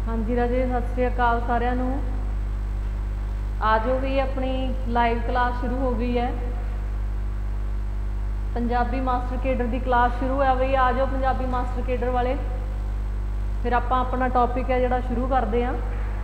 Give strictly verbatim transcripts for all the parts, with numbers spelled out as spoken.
हाँ जी राजे, सत श्री अकाल सारिਆਂ ਨੂੰ। आज भी अपनी लाइव क्लास शुरू हो गई है। पंजाबी मास्टर केडर की क्लास शुरू है बई, आ जाओ पंजाबी मास्टर केडर वाले। फिर आप अपना टॉपिक है जोड़ा शुरू करते हैं।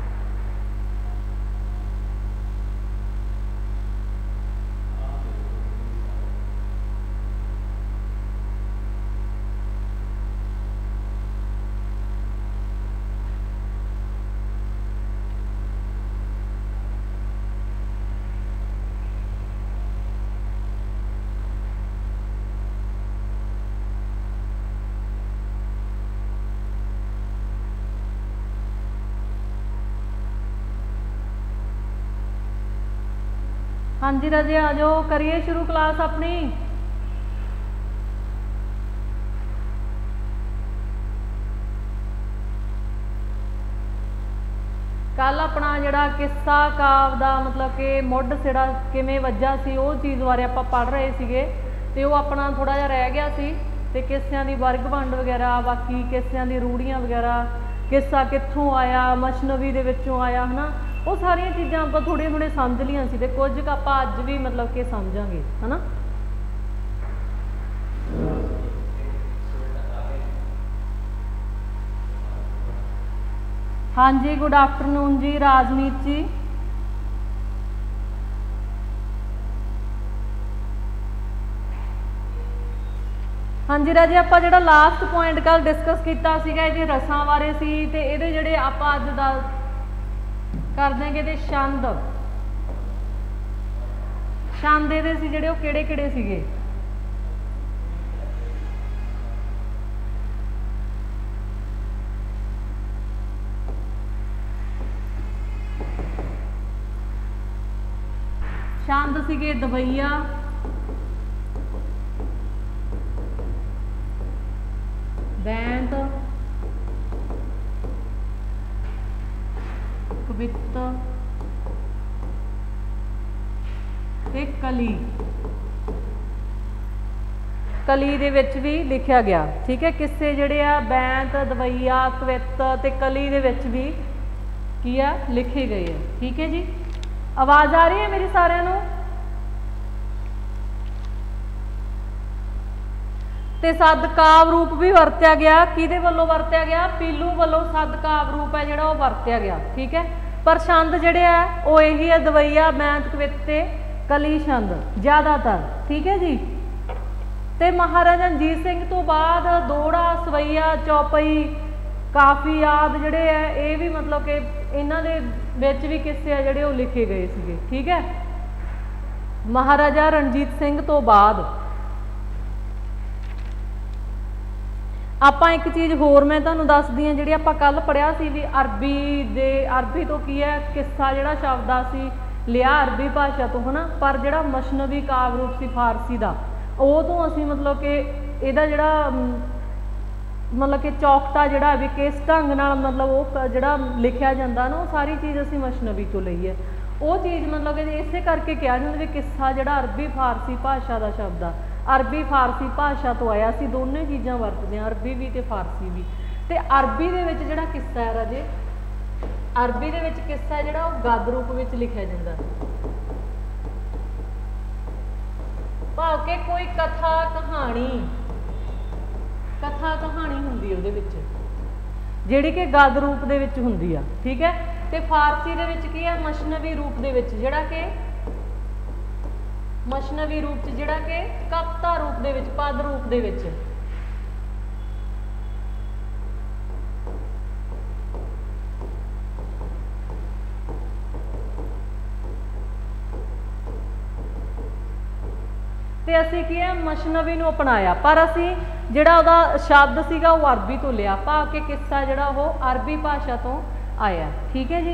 हाँ जी राजे, आ जाओ, करिए शुरू क्लास अपनी। कल अपना जड़ा किस्सा काव दा मतलब कि मुढ़ सिरा किवें वज्जा सी, वो चीज़ बारे आपां पढ़ रहे सीगे ते वो अपना थोड़ा जिहा रह गया सी। ते किस्सियां दी वर्ग वंड वगैरह, बाकी किस्सियां दी रूढ़ियां वगैरह, किस्सा कित्थों आया, मशनवी दे विचों आया, है ना, वो सारिया चीज़ां आप थोड़िया थोड़िया समझ लिया सी, ते कुछ आप अज भी मतलब कि समझांगे, है ना। हाँ जी, गुड आफ्टरनून जी राजनीत जी। हाँ जी राजे, आप जो लास्ट पॉइंट कल डिस्कस किया सीगा ये रसां बारे सी, ते इहदे जिहड़े आपां अज दा कर देंगे ते छंद छंद इहदे सी जिहड़े ओह किहड़े किहड़े सीगे। छंद सीगे दवैया, बैंत, कवित ते कली। कली दे विच भी लिखा गया, ठीक है। किस्से जिहड़े आ बैंत, दवैया, कवित ते कली दे विच भी की आ लिखे गए हैं, ठीक है जी। आवाज़ आ रही है मेरी सारिਆਂ ਨੂੰ। ते सदकाव रूप भी वरत्या गया, किहदे वल्लों वरत्या गया, पीलू वल्लों सदकाव रूप है जिहड़ा वो वरत्या गया, ठीक है। पर छंद जिहड़े है वो यही है दवैया, बैंत, कवित ते कली छंद ज़्यादातर, ठीक है जी। ते महाराजा रणजीत सिंह तो बाद दोड़ा, सवैया, चौपई, काफ़ी आदि जिहड़े है ये भी मतलब कि इन्हां दे विच भी किस्से है जिहड़े वो लिखे गए सीगे, ठीक है। महाराजा रणजीत सिंह तो बाद आपां एक चीज़ होर मैं तुहानूं दसदी हां, जिहड़ी आपां कल पढ़िया सी भी अरबी दे अरबी तो की है किस्सा जिहड़ा शब्द आ सी लिया अरबी भाषा तो, है ना, पर जिहड़ा मशनवी काव रूप सी फारसी दा ਉਹ ਤੋਂ ਅਸੀਂ मतलब कि ਇਹਦਾ ਜਿਹੜਾ मतलब कि चौकटा ਜਿਹੜਾ ਵੀ किस ढंग नाल मतलब ਉਹ ਜਿਹੜਾ लिखिया ਜਾਂਦਾ ना, वो सारी चीज़ ਅਸੀਂ मशनवी तो ਲਈ है। वो चीज़ मतलब कि इसे करके कहा जाता भी किस्सा ਜਿਹੜਾ अरबी फारसी भाषा का शब्द आ, अरबी फारसी भाषा तो आया। असीं दोनों चीज़ां वरतदे हां, अरबी भी ते फारसी भी। ते अरबी दे विच जिहड़ा किस्सा है राजे, अरबी दे विच किस्सा है जिहड़ा वो गद रूप विच लिखिया जांदा, भाव के कोई कथा कहानी कथा कहानी हुंदी उहदे विच जिहड़ी कि गद रूप दे विच हुंदी आ, ठीक है। ते फारसी दे विच की है मशनवी रूप दे विच, जिहड़ा कि मशनवी रूप च जिहड़ा कि कविता रूप दे विच, पद रूप दे विच। ते असीं की है मशनवी नूं अपनाया, पर असीं जिहड़ा उहदा शब्द सीगा वो अरबी तो लिया, भाव के किस्सा जिहड़ा वो अरबी भाषा तो आया, ठीक है जी।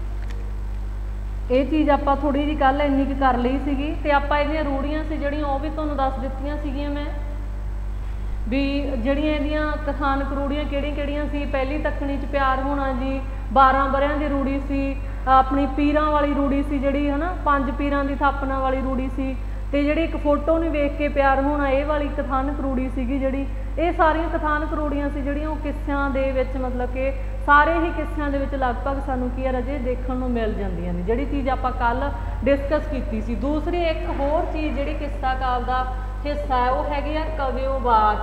ये चीज़ आपां थोड़ी जी कल इन्नी क कर लई सीगी। ते आपां इहदियां रूढ़ियां सी जिहड़ियां वो भी तुहानूं दस दित्तियां सीगियां मैं भी, जिहड़ियां इहदियां कथानक रूढ़ियां किहड़ियां किहड़ियां सी। पहली तकनी च प्यार होना जी, बारह बरियां दी रूढ़ी सी, अपनी पीरां वाली रूढ़ी सी जिहड़ी, है ना, पंज पीरां दी थापना वाली रूढ़ी सी, ते जिहड़ी एक फोटो नूं वेख के प्यार होना ये वाली कथानक रूढ़ी सीगी जिहड़ी, ये सारियां कथानक रूढ़ियां सी जिहड़ियां किस्सियां दे विच मतलब कि ਸਾਰੇ ਹੀ ਕਿੱਸਿਆਂ ਦੇ ਵਿੱਚ ਲਗਭਗ ਸਾਨੂੰ ਕੀ ਹੈ ਰਾਜੇ ਦੇਖਣ ਨੂੰ ਮਿਲ ਜਾਂਦੀਆਂ ਨੇ, ਜਿਹੜੀ ਚੀਜ਼ ਆਪਾਂ ਕੱਲ ਡਿਸਕਸ ਕੀਤੀ ਸੀ। ਦੂਸਰੀ ਇੱਕ ਹੋਰ ਚੀਜ਼ ਜਿਹੜੀ ਕਿੱਸਾ ਕਾਵਿ ਦਾ ਹਿੱਸਾ ਹੈ ਉਹ ਹੈਗੀ ਆ ਕਵਿਓਵਾਚ।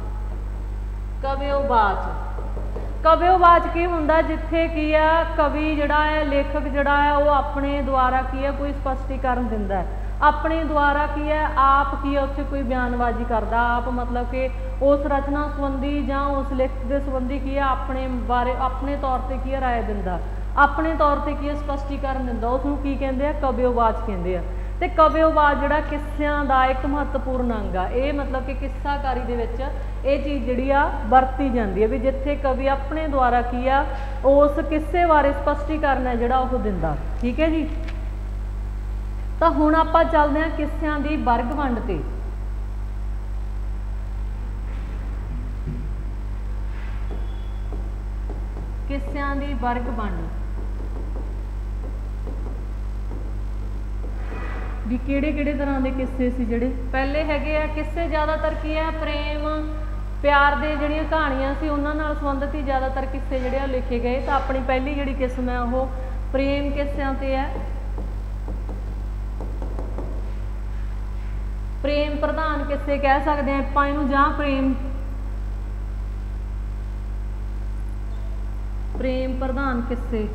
ਕਵਿਓਵਾਚ ਕਵਿਓਵਾਚ ਕੀ ਹੁੰਦਾ, ਜਿੱਥੇ ਕੀ ਆ ਕਵੀ ਜਿਹੜਾ ਹੈ ਲੇਖਕ ਜਿਹੜਾ ਹੈ ਉਹ ਆਪਣੇ ਦੁਆਰਾ ਕੀ ਹੈ ਕੋਈ ਸਪਸ਼ਟੀਕਰਨ ਦਿੰਦਾ ਹੈ, ਆਪਣੇ ਦੁਆਰਾ ਕੀ ਹੈ ਆਪ ਕੀ ਹੈ ਉੱਥੇ ਕੋਈ ਬਿਆਨਬਾਜ਼ੀ ਕਰਦਾ, ਆਪ ਮਤਲਬ ਕਿ ਉਸ ਰਚਨਾ ਸੰਬੰਧੀ ਜਾਂ ਉਸ ਲਿਖਤ ਦੇ ਸੰਬੰਧੀ ਕੀ ਹੈ ਆਪਣੇ ਬਾਰੇ ਆਪਣੇ ਤੌਰ ਤੇ ਕੀ ਹੈ ਰਾਏ ਦਿੰਦਾ, ਆਪਣੇ ਤੌਰ ਤੇ ਕੀ ਹੈ ਸਪਸ਼ਟੀਕਰਨ ਦਿੰਦਾ, ਉਸ ਨੂੰ ਕੀ ਕਹਿੰਦੇ ਆ ਕਵਿਓਵਾਚ ਕਹਿੰਦੇ ਆ। ਤੇ ਕਵਿਓਵਾਚ ਜਿਹੜਾ ਕਿੱਸਿਆਂ ਦਾ ਇੱਕ ਮਹੱਤਵਪੂਰਨ ਅੰਗ ਆ, ਇਹ ਮਤਲਬ ਕਿ ਕਿੱਸਾਕਾਰੀ ਦੇ ਵਿੱਚ ਇਹ ਚੀਜ਼ ਜਿਹੜੀ ਆ ਵਰਤੀ ਜਾਂਦੀ ਹੈ ਵੀ ਜਿੱਥੇ ਕਵੀ ਆਪਣੇ ਦੁਆਰਾ ਕੀ ਆ ਉਸ ਕਿੱਸੇ ਬਾਰੇ ਸਪਸ਼ਟੀਕਰਨ ਹੈ ਜਿਹੜਾ ਉਹ ਦਿੰਦਾ। ਠੀਕ ਹੈ ਜੀ, ਤਾਂ ਹੁਣ ਆਪਾਂ ਚੱਲਦੇ ਹਾਂ ਕਿੱਸਿਆਂ ਦੀ ਵਰਗ ਵੰਡ ਤੇ। ਕਿੱਸਿਆਂ ਦੀ ਵਰਗ ਵੰਡ ਵੀ ਕਿਹੜੇ ਕਿਹੜੇ ਤਰ੍ਹਾਂ ਦੇ ਕਿੱਸੇ ਸੀ ਜਿਹੜੇ ਪਹਿਲੇ ਹੈਗੇ ਆ। ਕਿੱਸੇ ਜ਼ਿਆਦਾਤਰ ਕੀ ਆ ਪ੍ਰੇਮ ਪਿਆਰ ਦੇ ਜਿਹੜੀਆਂ ਕਹਾਣੀਆਂ ਸੀ ਉਹਨਾਂ ਨਾਲ ਸੰਬੰਧਿਤ ਹੀ ਜ਼ਿਆਦਾਤਰ ਕਿੱਸੇ ਜਿਹੜੇ ਆ ਲਿਖੇ ਗਏ। ਤਾਂ ਆਪਣੀ ਪਹਿਲੀ ਜਿਹੜੀ ਕਿਸਮ ਹੈ ਉਹ ਪ੍ਰੇਮ ਕਿੱਸਿਆਂ ਤੇ ਹੈ। ਪ੍ਰੇਮ ਪ੍ਰਧਾਨ ਕਿੱਸੇ ਕਹਿ ਸਕਦੇ ਹਾਂ ਆਪਾਂ ਇਹਨੂੰ, ਜਾਂ ਪ੍ਰੇਮ ਪ੍ਰੇਮ ਪ੍ਰਧਾਨ ਕਿੱਸੇ।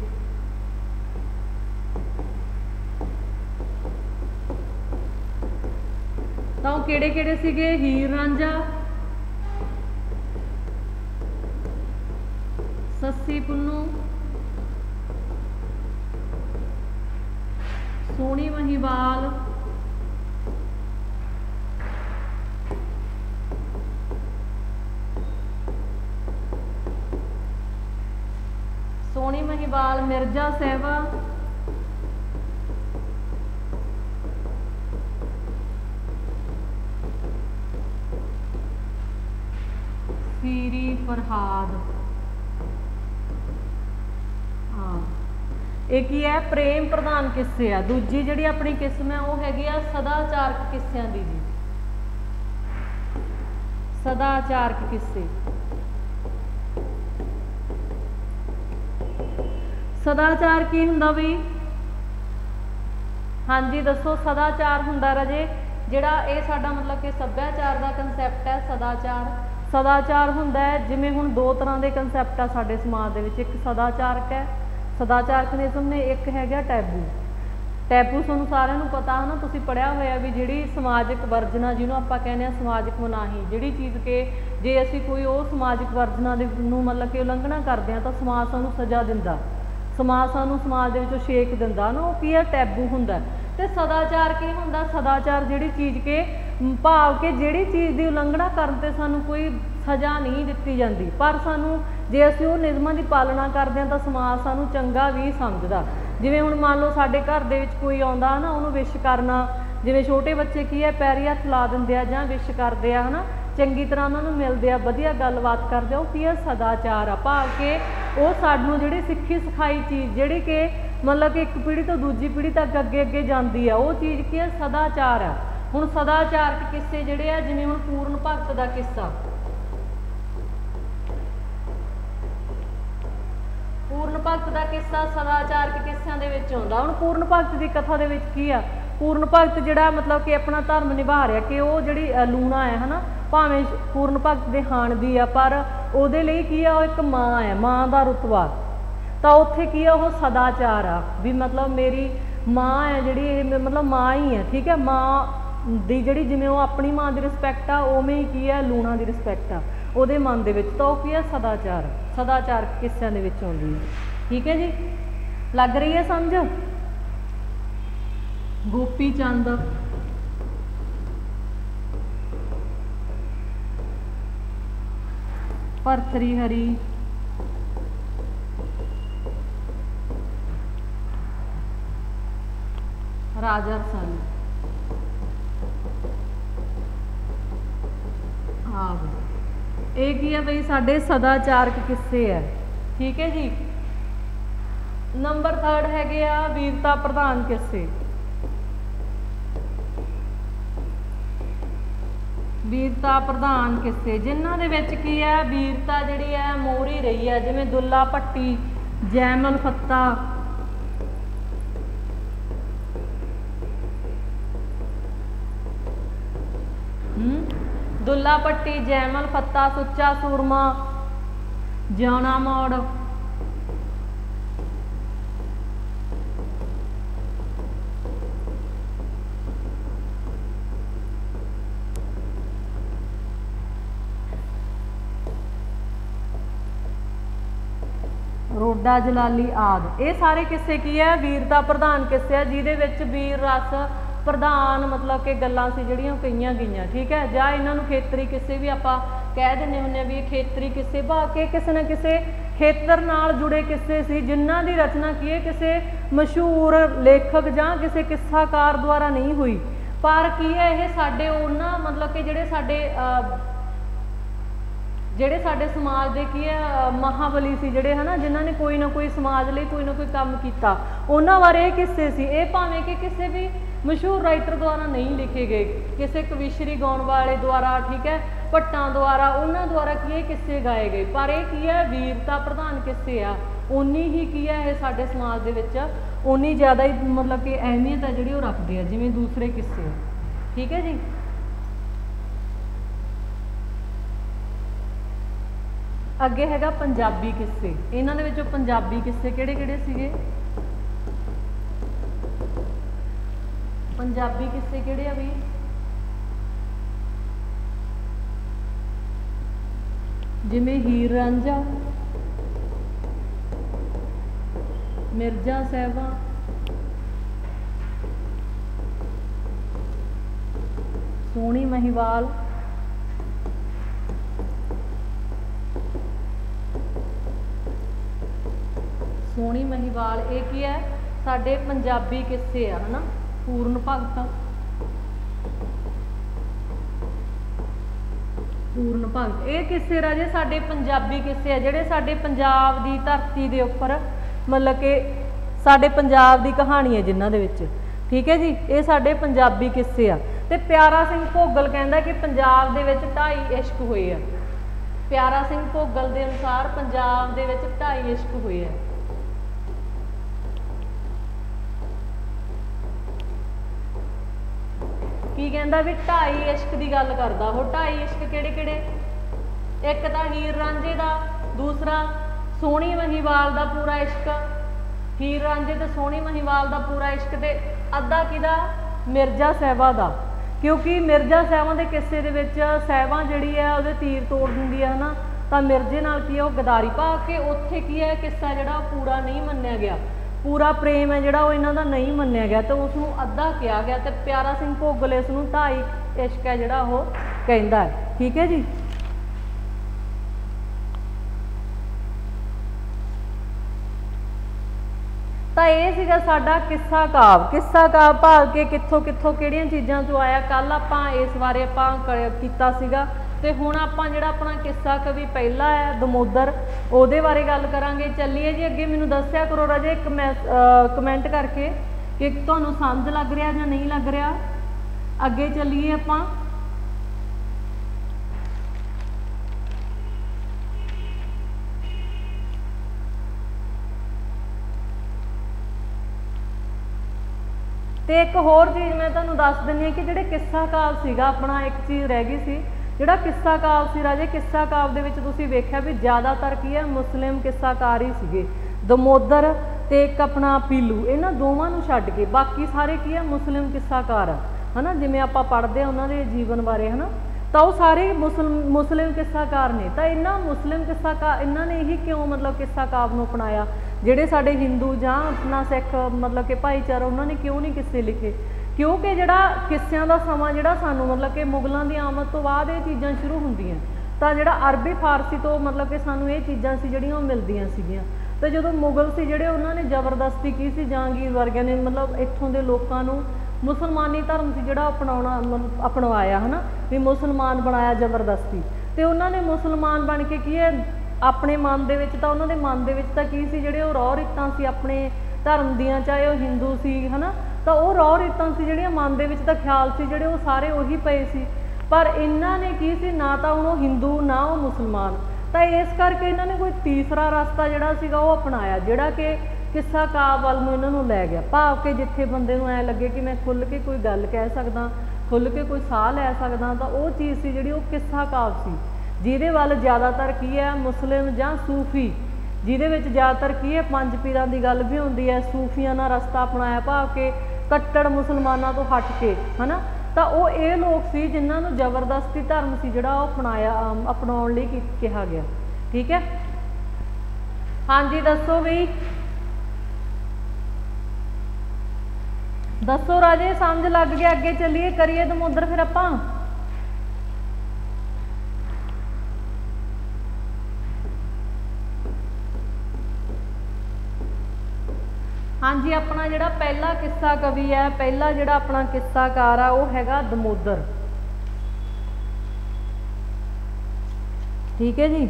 ਤਾਂ ਉਹ ਕਿਹੜੇ ਕਿਹੜੇ ਸੀਗੇ, ਹੀਰ ਰਾਂਝਾ, ਸੱਸੀ ਪੁੰਨੂ, ਸੋਹਣੀ ਮਹੀਵਾਲ, ਸੋਹਣੀ ਮਹੀਵਾਲ, ਮਿਰਜ਼ਾ ਸਾਹਿਬਾ, ਸੀਰੀ ਫਰਹਾਦ। ਹਾਂ, ਇਹ ਕੀ ਹੈ ਪ੍ਰੇਮ ਪ੍ਰਧਾਨ ਕਿੱਸੇ ਆ। ਦੂਜੀ ਜਿਹੜੀ ਆਪਣੀ ਕਿਸਮ ਹੈ ਉਹ ਹੈਗੀ ਆ ਸਦਾਚਾਰਕ ਕਿੱਸਿਆਂ ਦੀ ਜੀ, ਸਦਾਚਾਰਕ ਕਿੱਸੇ। ਸਦਾਚਾਰ ਕੀ ਹੁੰਦਾ ਬਈ, ਹਾਂਜੀ ਦੱਸੋ। ਸਦਾਚਾਰ ਹੁੰਦਾ ਰਾਜੇ ਜਿਹੜਾ ਇਹ ਸਾਡਾ ਮਤਲਬ ਕਿ ਸੱਭਿਆਚਾਰ ਦਾ ਕੰਸੈਪਟ ਹੈ। ਸਦਾਚਾਰ ਸਦਾਚਾਰ ਹੁੰਦਾ ਹੈ ਜਿਵੇਂ ਹੁਣ ਦੋ ਤਰ੍ਹਾਂ ਦੇ ਕੰਸੈਪਟ ਆ ਸਾਡੇ ਸਮਾਜ ਦੇ ਵਿੱਚ, ਇੱਕ ਸਦਾਚਾਰਕ ਹੈ ਸਦਾਚਾਰਕਨਿਜ਼ਮ ਨੇ, ਇੱਕ ਹੈਗਾ ਟੈਬੂ। ਟੈਬੂ ਤੁਹਾਨੂੰ ਸਾਰਿਆਂ ਨੂੰ ਪਤਾ ਹੈ ਨਾ, ਤੁਸੀਂ ਪੜ੍ਹਿਆ ਹੋਇਆ ਵੀ ਜਿਹੜੀ ਸਮਾਜਿਕ ਵਰਜਨਾ ਜਿਹਨੂੰ ਆਪਾਂ ਕਹਿੰਦੇ ਹਾਂ ਸਮਾਜਿਕ ਮਨਾਹੀ, ਜਿਹੜੀ ਚੀਜ਼ ਕਿ ਜੇ ਅਸੀਂ ਕੋਈ ਉਹ ਸਮਾਜਿਕ ਵਰਜਨਾ ਦੇ ਨੂੰ ਮਤਲਬ ਕਿ ਉਲੰਘਣਾ ਕਰਦੇ ਹਾਂ ਤਾਂ ਸਮਾਜ ਸਾਨੂੰ ਸਜ਼ਾ ਦਿੰਦਾ, ਸਮਾਜ ਸਾਨੂੰ ਸਮਾਜ ਦੇ ਵਿੱਚੋਂ ਛੇਕ ਦਿੰਦਾ ਨਾ, ਉਹ ਕੀ ਹੈ ਟੈਬੂ ਹੁੰਦਾ। ਤੇ ਸਦਾਚਾਰ ਕੀ ਹੁੰਦਾ, ਸਦਾਚਾਰ ਜਿਹੜੀ ਚੀਜ਼ ਕਿ ਭਾਵ ਕਿ ਜਿਹੜੀ ਚੀਜ਼ ਦੀ ਉਲੰਘਣਾ ਕਰਨ ਤੇ ਸਾਨੂੰ ਕੋਈ ਸਜ਼ਾ ਨਹੀਂ ਦਿੱਤੀ ਜਾਂਦੀ, ਪਰ ਸਾਨੂੰ ਜੇ ਅਸੀਂ ਉਹ ਨਿਯਮਾਂ ਦੀ ਪਾਲਣਾ ਕਰਦੇ ਹਾਂ ਤਾਂ ਸਮਾਜ ਸਾਨੂੰ ਚੰਗਾ ਵੀ ਸਮਝਦਾ। ਜਿਵੇਂ ਹੁਣ ਮੰਨ ਲਓ ਸਾਡੇ ਘਰ ਦੇ ਵਿੱਚ ਕੋਈ ਆਉਂਦਾ ਨਾ, ਉਹਨੂੰ ਵਿਸ਼ ਕਰਨਾ, ਜਿਵੇਂ ਛੋਟੇ ਬੱਚੇ ਕੀ ਹੈ ਪੈਰੀ ਹੱਥ ਲਾ ਦਿੰਦੇ ਆ ਜਾਂ ਵਿਸ਼ ਕਰਦੇ ਆ ਹੈ ਨਾ, ਚੰਗੀ ਤਰ੍ਹਾਂ ਉਹਨਾਂ ਨੂੰ ਮਿਲਦੇ ਆ, ਵਧੀਆ ਗੱਲਬਾਤ ਕਰਦੇ ਆ, ਉਹ ਕੀ ਹੈ ਸਦਾਚਾਰ ਆ। ਭਾਵ ਕਿ ਉਹ ਸਾਨੂੰ ਜਿਹੜੀ ਸਿੱਖੀ ਸਿਖਾਈ ਚੀਜ਼ ਜਿਹੜੀ ਕਿ ਮਤਲਬ ਕਿ ਇੱਕ ਪੀੜ੍ਹੀ ਤੋਂ ਦੂਜੀ ਪੀੜ੍ਹੀ ਤੱਕ ਅੱਗੇ ਅੱਗੇ ਜਾਂਦੀ ਆ, ਉਹ ਚੀਜ਼ ਕੀ ਹੈ ਸਦਾਚਾਰ ਆ। ਹੁਣ ਸਦਾਚਾਰਕ ਕਿੱਸੇ ਜਿਹੜੇ ਆ, ਜਿਵੇਂ ਹੁਣ ਪੂਰਨ ਭਗਤ ਦਾ ਕਿੱਸਾ, ਪੂਰਨ ਭਗਤ ਦਾ ਕਿੱਸਾ ਸਦਾਚਾਰਕ ਕਿੱਸਿਆਂ ਦੇ ਵਿੱਚ ਆਉਂਦਾ। ਹੁਣ ਪੂਰਨ ਭਗਤ ਦੀ ਕਥਾ ਦੇ ਵਿੱਚ ਕੀ ਆ, ਪੂਰਨ ਭਗਤ ਜਿਹੜਾ ਮਤਲਬ ਕਿ ਆਪਣਾ ਧਰਮ ਨਿਭਾ ਰਿਹਾ, ਕਿ ਉਹ ਜਿਹੜੀ ਲੂਣਾ ਹੈ ਹਨਾ, ਭਾਵੇਂ ਪੂਰਨ ਭਗਤ ਦੇ ਹਾਣ ਦੀ ਆ ਪਰ ਉਹਦੇ ਲਈ ਕੀ ਆ ਉਹ ਇੱਕ ਮਾਂ ਹੈ, ਮਾਂ ਦਾ ਰੁਤਬਾ। ਤਾਂ ਉੱਥੇ ਕੀ ਆ ਉਹ ਸਦਾਚਾਰ ਆ ਵੀ ਮਤਲਬ ਮੇਰੀ ਮਾਂ ਹੈ ਜਿਹੜੀ ਇਹ ਮਤਲਬ ਮਾਂ ਹੀ ਹੈ, ਠੀਕ ਹੈ, ਮਾਂ ਦੀ ਜਿਹੜੀ ਜਿਵੇਂ ਉਹ ਆਪਣੀ ਮਾਂ ਦੀ ਰਿਸਪੈਕਟ ਆ ਉਵੇਂ ਹੀ ਕੀ ਹੈ ਲੂਣਾ ਦੀ ਰਿਸਪੈਕਟ ਆ ਉਹਦੇ ਮਨ ਦੇ ਵਿੱਚ, ਤਾਂ ਉਹ ਕੀ ਹੈ ਸਦਾਚਾਰ, ਸਦਾਚਾਰਕ ਕਿੱਸਿਆਂ ਦੇ ਵਿੱਚ ਆਉਂਦੀ ਹੈ। ਠੀਕ ਹੈ ਜੀ, ਲੱਗ ਰਹੀ ਹੈ ਸਮਝ। ਗੋਪੀ ਚੰਦ, ਭਰਤਰੀ ਹਰੀ, ਰਾਜਾ ਰਸਾਲੂ, ਹਾਂ ਇਹ ਕੀ ਹੈ ਬਈ ਸਾਡੇ ਸਦਾਚਾਰਕ ਕਿੱਸੇ ਹੈ। ਠੀਕ ਹੈ ਜੀ, ਨੰਬਰ ਥਰਡ ਹੈਗੇ ਆ ਵੀਰਤਾ ਪ੍ਰਧਾਨ ਕਿੱਸੇ। ਵੀਰਤਾ ਪ੍ਰਧਾਨ ਕਿੱਸੇ ਜਿਨ੍ਹਾਂ ਦੇ ਵਿੱਚ ਕੀ ਹੈ ਵੀਰਤਾ ਜਿਹੜੀ ਹੈ ਮੋਹਰੀ ਰਹੀ ਹੈ, ਜਿਵੇਂ ਦੁੱਲਾ ਭੱਟੀ, ਜੈਮਲ ਫੱਤਾ, ਹੂੰ ਦੁੱਲਾ ਭੱਟੀ, ਜੈਮਲ ਫੱਤਾ, ਸੁੱਚਾ ਸੂਰਮਾ, ਜਿਉਣਾ ਮੋੜ, ਰੋਡਾ ਜਲਾਲੀ ਆਦਿ। ਇਹ ਸਾਰੇ ਕਿੱਸੇ ਕੀ ਹੈ ਵੀਰਤਾ ਪ੍ਰਧਾਨ ਕਿੱਸੇ ਆ, ਜਿਹਦੇ ਵਿੱਚ ਵੀਰ ਰਸ ਪ੍ਰਧਾਨ ਮਤਲਬ ਕਿ ਗੱਲਾਂ ਸੀ ਜਿਹੜੀਆਂ ਉਹ ਕਹੀਆਂ ਗਈਆਂ। ਠੀਕ ਹੈ, ਜਾਂ ਇਹਨਾਂ ਨੂੰ ਖੇਤਰੀ ਕਿੱਸੇ ਵੀ ਆਪਾਂ ਕਹਿ ਦਿੰਦੇ ਹੁੰਦੇ ਆ ਵੀ ਇਹ ਖੇਤਰੀ ਕਿੱਸੇ ਭਾ ਕੇ ਕਿਸੇ ਨਾ ਕਿਸੇ ਖੇਤਰ ਨਾਲ ਜੁੜੇ ਕਿੱਸੇ ਸੀ, ਜਿਨ੍ਹਾਂ ਦੀ ਰਚਨਾ ਕੀ ਹੈ ਕਿਸੇ ਮਸ਼ਹੂਰ ਲੇਖਕ ਜਾਂ ਕਿਸੇ ਕਿੱਸਾਕਾਰ ਦੁਆਰਾ ਨਹੀਂ ਹੋਈ, ਪਰ ਕੀ ਹੈ ਇਹ ਸਾਡੇ ਉਹਨਾਂ ਮਤਲਬ ਕਿ ਜਿਹੜੇ ਸਾਡੇ ਜਿਹੜੇ ਸਾਡੇ ਸਮਾਜ ਦੇ ਕੀ ਹੈ ਮਹਾਬਲੀ ਸੀ ਜਿਹੜੇ ਹਨਾ, ਜਿਨ੍ਹਾਂ ਨੇ ਕੋਈ ਨਾ ਕੋਈ ਸਮਾਜ ਲਈ ਕੋਈ ਨਾ ਕੋਈ ਕੰਮ ਕੀਤਾ, ਉਹਨਾਂ ਬਾਰੇ ਇਹ ਕਿੱਸੇ ਸੀ। ਇਹ ਭਾਵੇਂ ਕਿ ਕਿਸੇ ਵੀ ਮਸ਼ਹੂਰ ਰਾਈਟਰ ਦੁਆਰਾ ਨਹੀਂ ਲਿਖੇ ਗਏ, ਕਿਸੇ ਕਵਿਸ਼ਰੀ ਗਾਉਣ ਵਾਲੇ ਦੁਆਰਾ, ਠੀਕ ਹੈ, ਭੱਟਾਂ ਦੁਆਰਾ, ਉਹਨਾਂ ਦੁਆਰਾ ਕੀ ਇਹ ਕਿੱਸੇ ਗਾਏ ਗਏ, ਪਰ ਇਹ ਕੀ ਹੈ ਵੀਰਤਾ ਪ੍ਰਧਾਨ ਕਿੱਸੇ ਆ। ਉਨੀ ਹੀ ਕੀ ਹੈ ਇਹ ਸਾਡੇ ਸਮਾਜ ਦੇ ਵਿੱਚ ਉਨੀ ਜ਼ਿਆਦਾ ਹੀ ਮਤਲਬ ਕਿ ਅਹਿਮੀਅਤ ਹੈ ਜਿਹੜੀ ਉਹ ਰੱਖਦੇ ਆ ਜਿਵੇਂ ਦੂਸਰੇ ਕਿੱਸੇ। ਠੀਕ ਹੈ ਜੀ। ਅੱਗੇ ਹੈਗਾ ਪੰਜਾਬੀ ਕਿੱਸੇ। ਇਹਨਾਂ ਦੇ ਵਿੱਚੋਂ ਪੰਜਾਬੀ ਕਿੱਸੇ ਕਿਹੜੇ ਕਿਹੜੇ ਸੀਗੇ? ਪੰਜਾਬੀ ਕਿੱਸੇ ਕਿਹੜੇ ਆ ਵੀ? ਜਿਵੇਂ ਹੀਰ ਰਾਂਝਾ, ਮਿਰਜ਼ਾ ਸਾਹਿਬਾਂ, ਸੋਹਣੀ ਮਹੀਵਾਲ, ਸੋਹਣੀ ਮਹੀਵਾਲ ਇਹ ਕੀ ਹੈ ਸਾਡੇ ਪੰਜਾਬੀ ਕਿੱਸੇ ਆ ਹਨਾ। ਪੂਰਨ ਭਗਤ, ਪੂਰਨ ਭਗਤ ਇਹ ਕਿੱਸੇ ਰਾਜੇ ਸਾਡੇ ਪੰਜਾਬੀ ਕਿੱਸੇ ਆ, ਜਿਹੜੇ ਸਾਡੇ ਪੰਜਾਬ ਦੀ ਧਰਤੀ ਦੇ ਉੱਪਰ ਮਤਲਬ ਕਿ ਸਾਡੇ ਪੰਜਾਬ ਦੀ ਕਹਾਣੀ ਹੈ ਜਿਨ੍ਹਾਂ ਦੇ ਵਿੱਚ। ਠੀਕ ਹੈ ਜੀ, ਇਹ ਸਾਡੇ ਪੰਜਾਬੀ ਕਿੱਸੇ ਆ। ਤੇ ਪਿਆਰਾ ਸਿੰਘ ਭੋਗਲ ਕਹਿੰਦਾ ਕਿ ਪੰਜਾਬ ਦੇ ਵਿੱਚ ਢਾਈ ਇਸ਼ਕ ਹੋਏ ਆ। ਪਿਆਰਾ ਸਿੰਘ ਭੋਗਲ ਦੇ ਅਨੁਸਾਰ ਪੰਜਾਬ ਦੇ ਵਿੱਚ ਢਾਈ ਇਸ਼ਕ ਹੋਏ ਆ। ਕੀ ਕਹਿੰਦਾ ਵੀ ਢਾਈ ਇਸ਼ਕ ਦੀ ਗੱਲ ਕਰਦਾ ਉਹ। ਢਾਈ ਇਸ਼ਕ ਕਿਹੜੇ ਕਿਹੜੇ? ਇੱਕ ਤਾਂ ਹੀਰ ਰਾਂਝੇ ਦਾ, ਦੂਸਰਾ ਸੋਹਣੀ ਮਹੀਵਾਲ ਦਾ ਪੂਰਾ ਇਸ਼ਕ, ਹੀਰ ਰਾਂਝੇ ਤੇ ਸੋਹਣੀ ਮਹੀਵਾਲ ਦਾ ਪੂਰਾ ਇਸ਼ਕ, ਤੇ ਅੱਧਾ ਕਿਹਦਾ? ਮਿਰਜ਼ਾ ਸਾਹਿਬਾਂ ਦਾ। ਕਿਉਂਕਿ ਮਿਰਜ਼ਾ ਸਾਹਿਬਾਂ ਦੇ ਕਿੱਸੇ ਦੇ ਵਿੱਚ ਸਾਹਿਬਾਂ ਜਿਹੜੀ ਹੈ ਉਹਦੇ ਤੀਰ ਤੋੜ ਦਿੰਦੀ ਹੈ ਹਨਾ, ਤਾਂ ਮਿਰਜ਼ੇ ਨਾਲ ਕੀ ਹੈ ਉਹ ਗਦਾਰੀ ਪਾ ਕੇ ਉੱਥੇ ਕੀ ਹੈ ਕਿੱਸਾ ਜਿਹੜਾ ਉਹ ਪੂਰਾ ਨਹੀਂ ਮੰਨਿਆ ਗਿਆ, ਪੂਰਾ ਪ੍ਰੇਮ ਹੈ ਜਿਹੜਾ ਉਹ ਇਹਨਾਂ ਦਾ ਨਹੀਂ ਮੰਨਿਆ ਗਿਆ, ਤੇ ਉਸ ਨੂੰ ਅੱਧਾ ਕਿਹਾ ਗਿਆ। ਤੇ ਪਿਆਰਾ ਸਿੰਘ ਭੋਗਲ ਇਸ ਨੂੰ ਢਾਈ ਇਸ਼ਕ ਹੈ ਜਿਹੜਾ ਉਹ ਕਹਿੰਦਾ ਹੈ। ਠੀਕ ਹੈ ਜੀ। ਤਾਂ ਇਹ ਸੀਗਾ ਸਾਡਾ ਕਿੱਸਾ ਕਾਵ। ਕਿੱਸਾ ਕਾਵ ਭਾਵ ਕੇ ਕਿੱਥੋਂ ਕਿੱਥੋਂ ਕਿਹੜੀਆਂ ਚੀਜ਼ਾਂ ਤੋਂ ਆਇਆ, ਕੱਲ ਆਪਾਂ ਇਸ ਬਾਰੇ ਆਪਾਂ ਕੀਤਾ ਸੀਗਾ। ਤੇ ਹੁਣ ਆਪਾਂ ਜਿਹੜਾ ਆਪਣਾ ਕਿੱਸਾ ਕਵੀ ਪਹਿਲਾ ਹੈ ਦਮੋਦਰ, ਉਹਦੇ ਬਾਰੇ ਗੱਲ ਕਰਾਂਗੇ। ਚੱਲੀਏ ਜੀ ਅੱਗੇ। ਮੈਨੂੰ ਦੱਸਿਆ ਕਰੋ ਰਾਜੇ ਕਮੈਂਟ ਕਰਕੇ ਕਿ ਤੁਹਾਨੂੰ ਸਮਝ ਲੱਗ ਰਿਹਾ ਜਾਂ ਨਹੀਂ ਲੱਗ ਰਿਹਾ। ਅੱਗੇ ਚੱਲੀਏ ਆਪਾਂ। ਤੇ ਇੱਕ ਹੋਰ ਚੀਜ਼ ਮੈਂ ਤੁਹਾਨੂੰ ਦੱਸ ਦਿੰਦੀ ਹਾਂ ਕਿ ਜਿਹੜੇ ਕਿੱਸਾ ਕਾਵ ਸੀਗਾ ਆਪਣਾ, ਇੱਕ ਚੀਜ਼ ਰਹਿ ਗਈ ਸੀ। ਜਿਹੜਾ ਕਿੱਸਾ ਕਾਵ ਸੀ ਰਾਜੇ, ਕਿੱਸਾ ਕਾਵ ਦੇ ਵਿੱਚ ਤੁਸੀਂ ਵੇਖਿਆ ਵੀ ਜ਼ਿਆਦਾਤਰ ਕੀ ਹੈ ਮੁਸਲਿਮ ਕਿੱਸਾਕਾਰ ਹੀ ਸੀਗੇ। ਦਮੋਦਰ ਤੇ ਇੱਕ ਆਪਣਾ ਪੀਲੂ, ਇਹਨਾਂ ਦੋਵਾਂ ਨੂੰ ਛੱਡ ਕੇ ਬਾਕੀ ਸਾਰੇ ਕੀ ਹੈ ਮੁਸਲਿਮ ਕਿੱਸਾਕਾਰ ਆ ਹਨਾ। ਜਿਵੇਂ ਆਪਾਂ ਪੜ੍ਹਦੇ ਹਾਂ ਉਹਨਾਂ ਦੇ ਜੀਵਨ ਬਾਰੇ ਹਨਾ, ਤਾਂ ਉਹ ਸਾਰੇ ਮੁਸਲਿਮ ਮੁਸਲਿਮ ਕਿੱਸਾਕਾਰ ਨੇ। ਤਾਂ ਇਹਨਾਂ ਮੁਸਲਿਮ ਕਿੱਸਾਕਾਰ ਇਹਨਾਂ ਨੇ ਇਹੀ ਕਿਉਂ ਮਤਲਬ ਕਿੱਸਾ ਕਾਵ ਨੂੰ ਅਪਣਾਇਆ? ਜਿਹੜੇ ਸਾਡੇ ਹਿੰਦੂ ਜਾਂ ਆਪਣਾ ਸਿੱਖ ਮਤਲਬ ਕਿ ਭਾਈਚਾਰਾ ਉਹਨਾਂ ਨੇ ਕਿਉਂ ਨਹੀਂ ਕਿੱਸੇ ਲਿਖੇ? ਕਿਉਂਕਿ ਜਿਹੜਾ ਕਿੱਸਿਆਂ ਦਾ ਸਮਾਂ ਜਿਹੜਾ ਸਾਨੂੰ ਮਤਲਬ ਕਿ ਮੁਗਲਾਂ ਦੀ ਆਮਦ ਤੋਂ ਬਾਅਦ ਇਹ ਚੀਜ਼ਾਂ ਸ਼ੁਰੂ ਹੁੰਦੀਆਂ, ਤਾਂ ਜਿਹੜਾ ਅਰਬੀ ਫਾਰਸੀ ਤੋਂ ਮਤਲਬ ਕਿ ਸਾਨੂੰ ਇਹ ਚੀਜ਼ਾਂ ਸੀ ਜਿਹੜੀਆਂ ਉਹ ਮਿਲਦੀਆਂ ਸੀਗੀਆਂ। ਤੇ ਜਦੋਂ ਮੁਗਲ ਸੀ ਜਿਹੜੇ ਉਹਨਾਂ ਨੇ ਜ਼ਬਰਦਸਤੀ ਕੀ ਸੀ, ਜਹਾਂਗੀਰ ਵਰਗਿਆਂ ਨੇ ਮਤਲਬ ਇੱਥੋਂ ਦੇ ਲੋਕਾਂ ਨੂੰ ਮੁਸਲਮਾਨੀ ਧਰਮ ਸੀ ਜਿਹੜਾ ਅਪਣਾਉਣਾ ਮਤਲਬ ਅਪਣਵਾਇਆ ਹੈ ਨਾ, ਵੀ ਮੁਸਲਮਾਨ ਬਣਾਇਆ ਜ਼ਬਰਦਸਤੀ। ਤੇ ਉਹਨਾਂ ਨੇ ਮੁਸਲਮਾਨ ਬਣ ਕੇ ਕੀ ਹੈ ਆਪਣੇ ਮਨ ਦੇ ਵਿੱਚ, ਤਾਂ ਉਹਨਾਂ ਦੇ ਮਨ ਦੇ ਵਿੱਚ ਤਾਂ ਕੀ ਸੀ, ਜਿਹੜੇ ਉਹ ਰੌਹ ਰੀਤਾਂ ਸੀ ਆਪਣੇ ਧਰਮ ਦੀਆਂ, ਚਾਹੇ ਉਹ ਹਿੰਦੂ ਸੀ ਹੈ ਨਾ, ਤਾਂ ਉਹ ਰੌਹ ਰੀਤਾਂ ਸੀ ਜਿਹੜੀਆਂ ਮਨ ਦੇ ਵਿੱਚ ਤਾਂ ਖਿਆਲ ਸੀ ਜਿਹੜੇ ਉਹ ਸਾਰੇ ਉਹੀ ਪਏ ਸੀ। पर इन्होंने की सी ना तो वो हिंदू ना वो मुसलमान, तो इस करके इन्होंने कोई तीसरा रास्ता जिहड़ा सीगा वो अपनाया, जिहड़ा कि किस्सा काव वाल नूं इन्हां नूं लै गया। भाव कि जिथे बंदे नूं ऐ लगे कि मैं खुल के कोई गल कह सकदा, खुल के कोई साह लै सकदा, तो वो चीज़ सी जिहड़ी वो किस्सा काव सी, जिहदे वल ज़्यादातर की है मुस्लिम जां सूफी, जिहदे विच ज़्यादातर की है पंज पीरां दी गल भी हुंदी है, सूफियां दा रस्ता अपनाया, भाव कि कट्टड़ मुसलमानां तो हट के, है ना। तो वो ये लोग सी जिन्हां नूं जबरदस्ती धर्म सी जिहड़ा वो अपनाया अपनाउण लई कहा गया। ठीक है, हाँ जी दसो बई, दसो राजे समझ लग गया, अगे चलीए करिए दमोदर फिर आपां। हाँ जी, अपना जिहड़ा पहला किस्सा कवि है, पहला जिहड़ा अपना किस्साकार है वो हैगा दमोदर। ठीक है जी,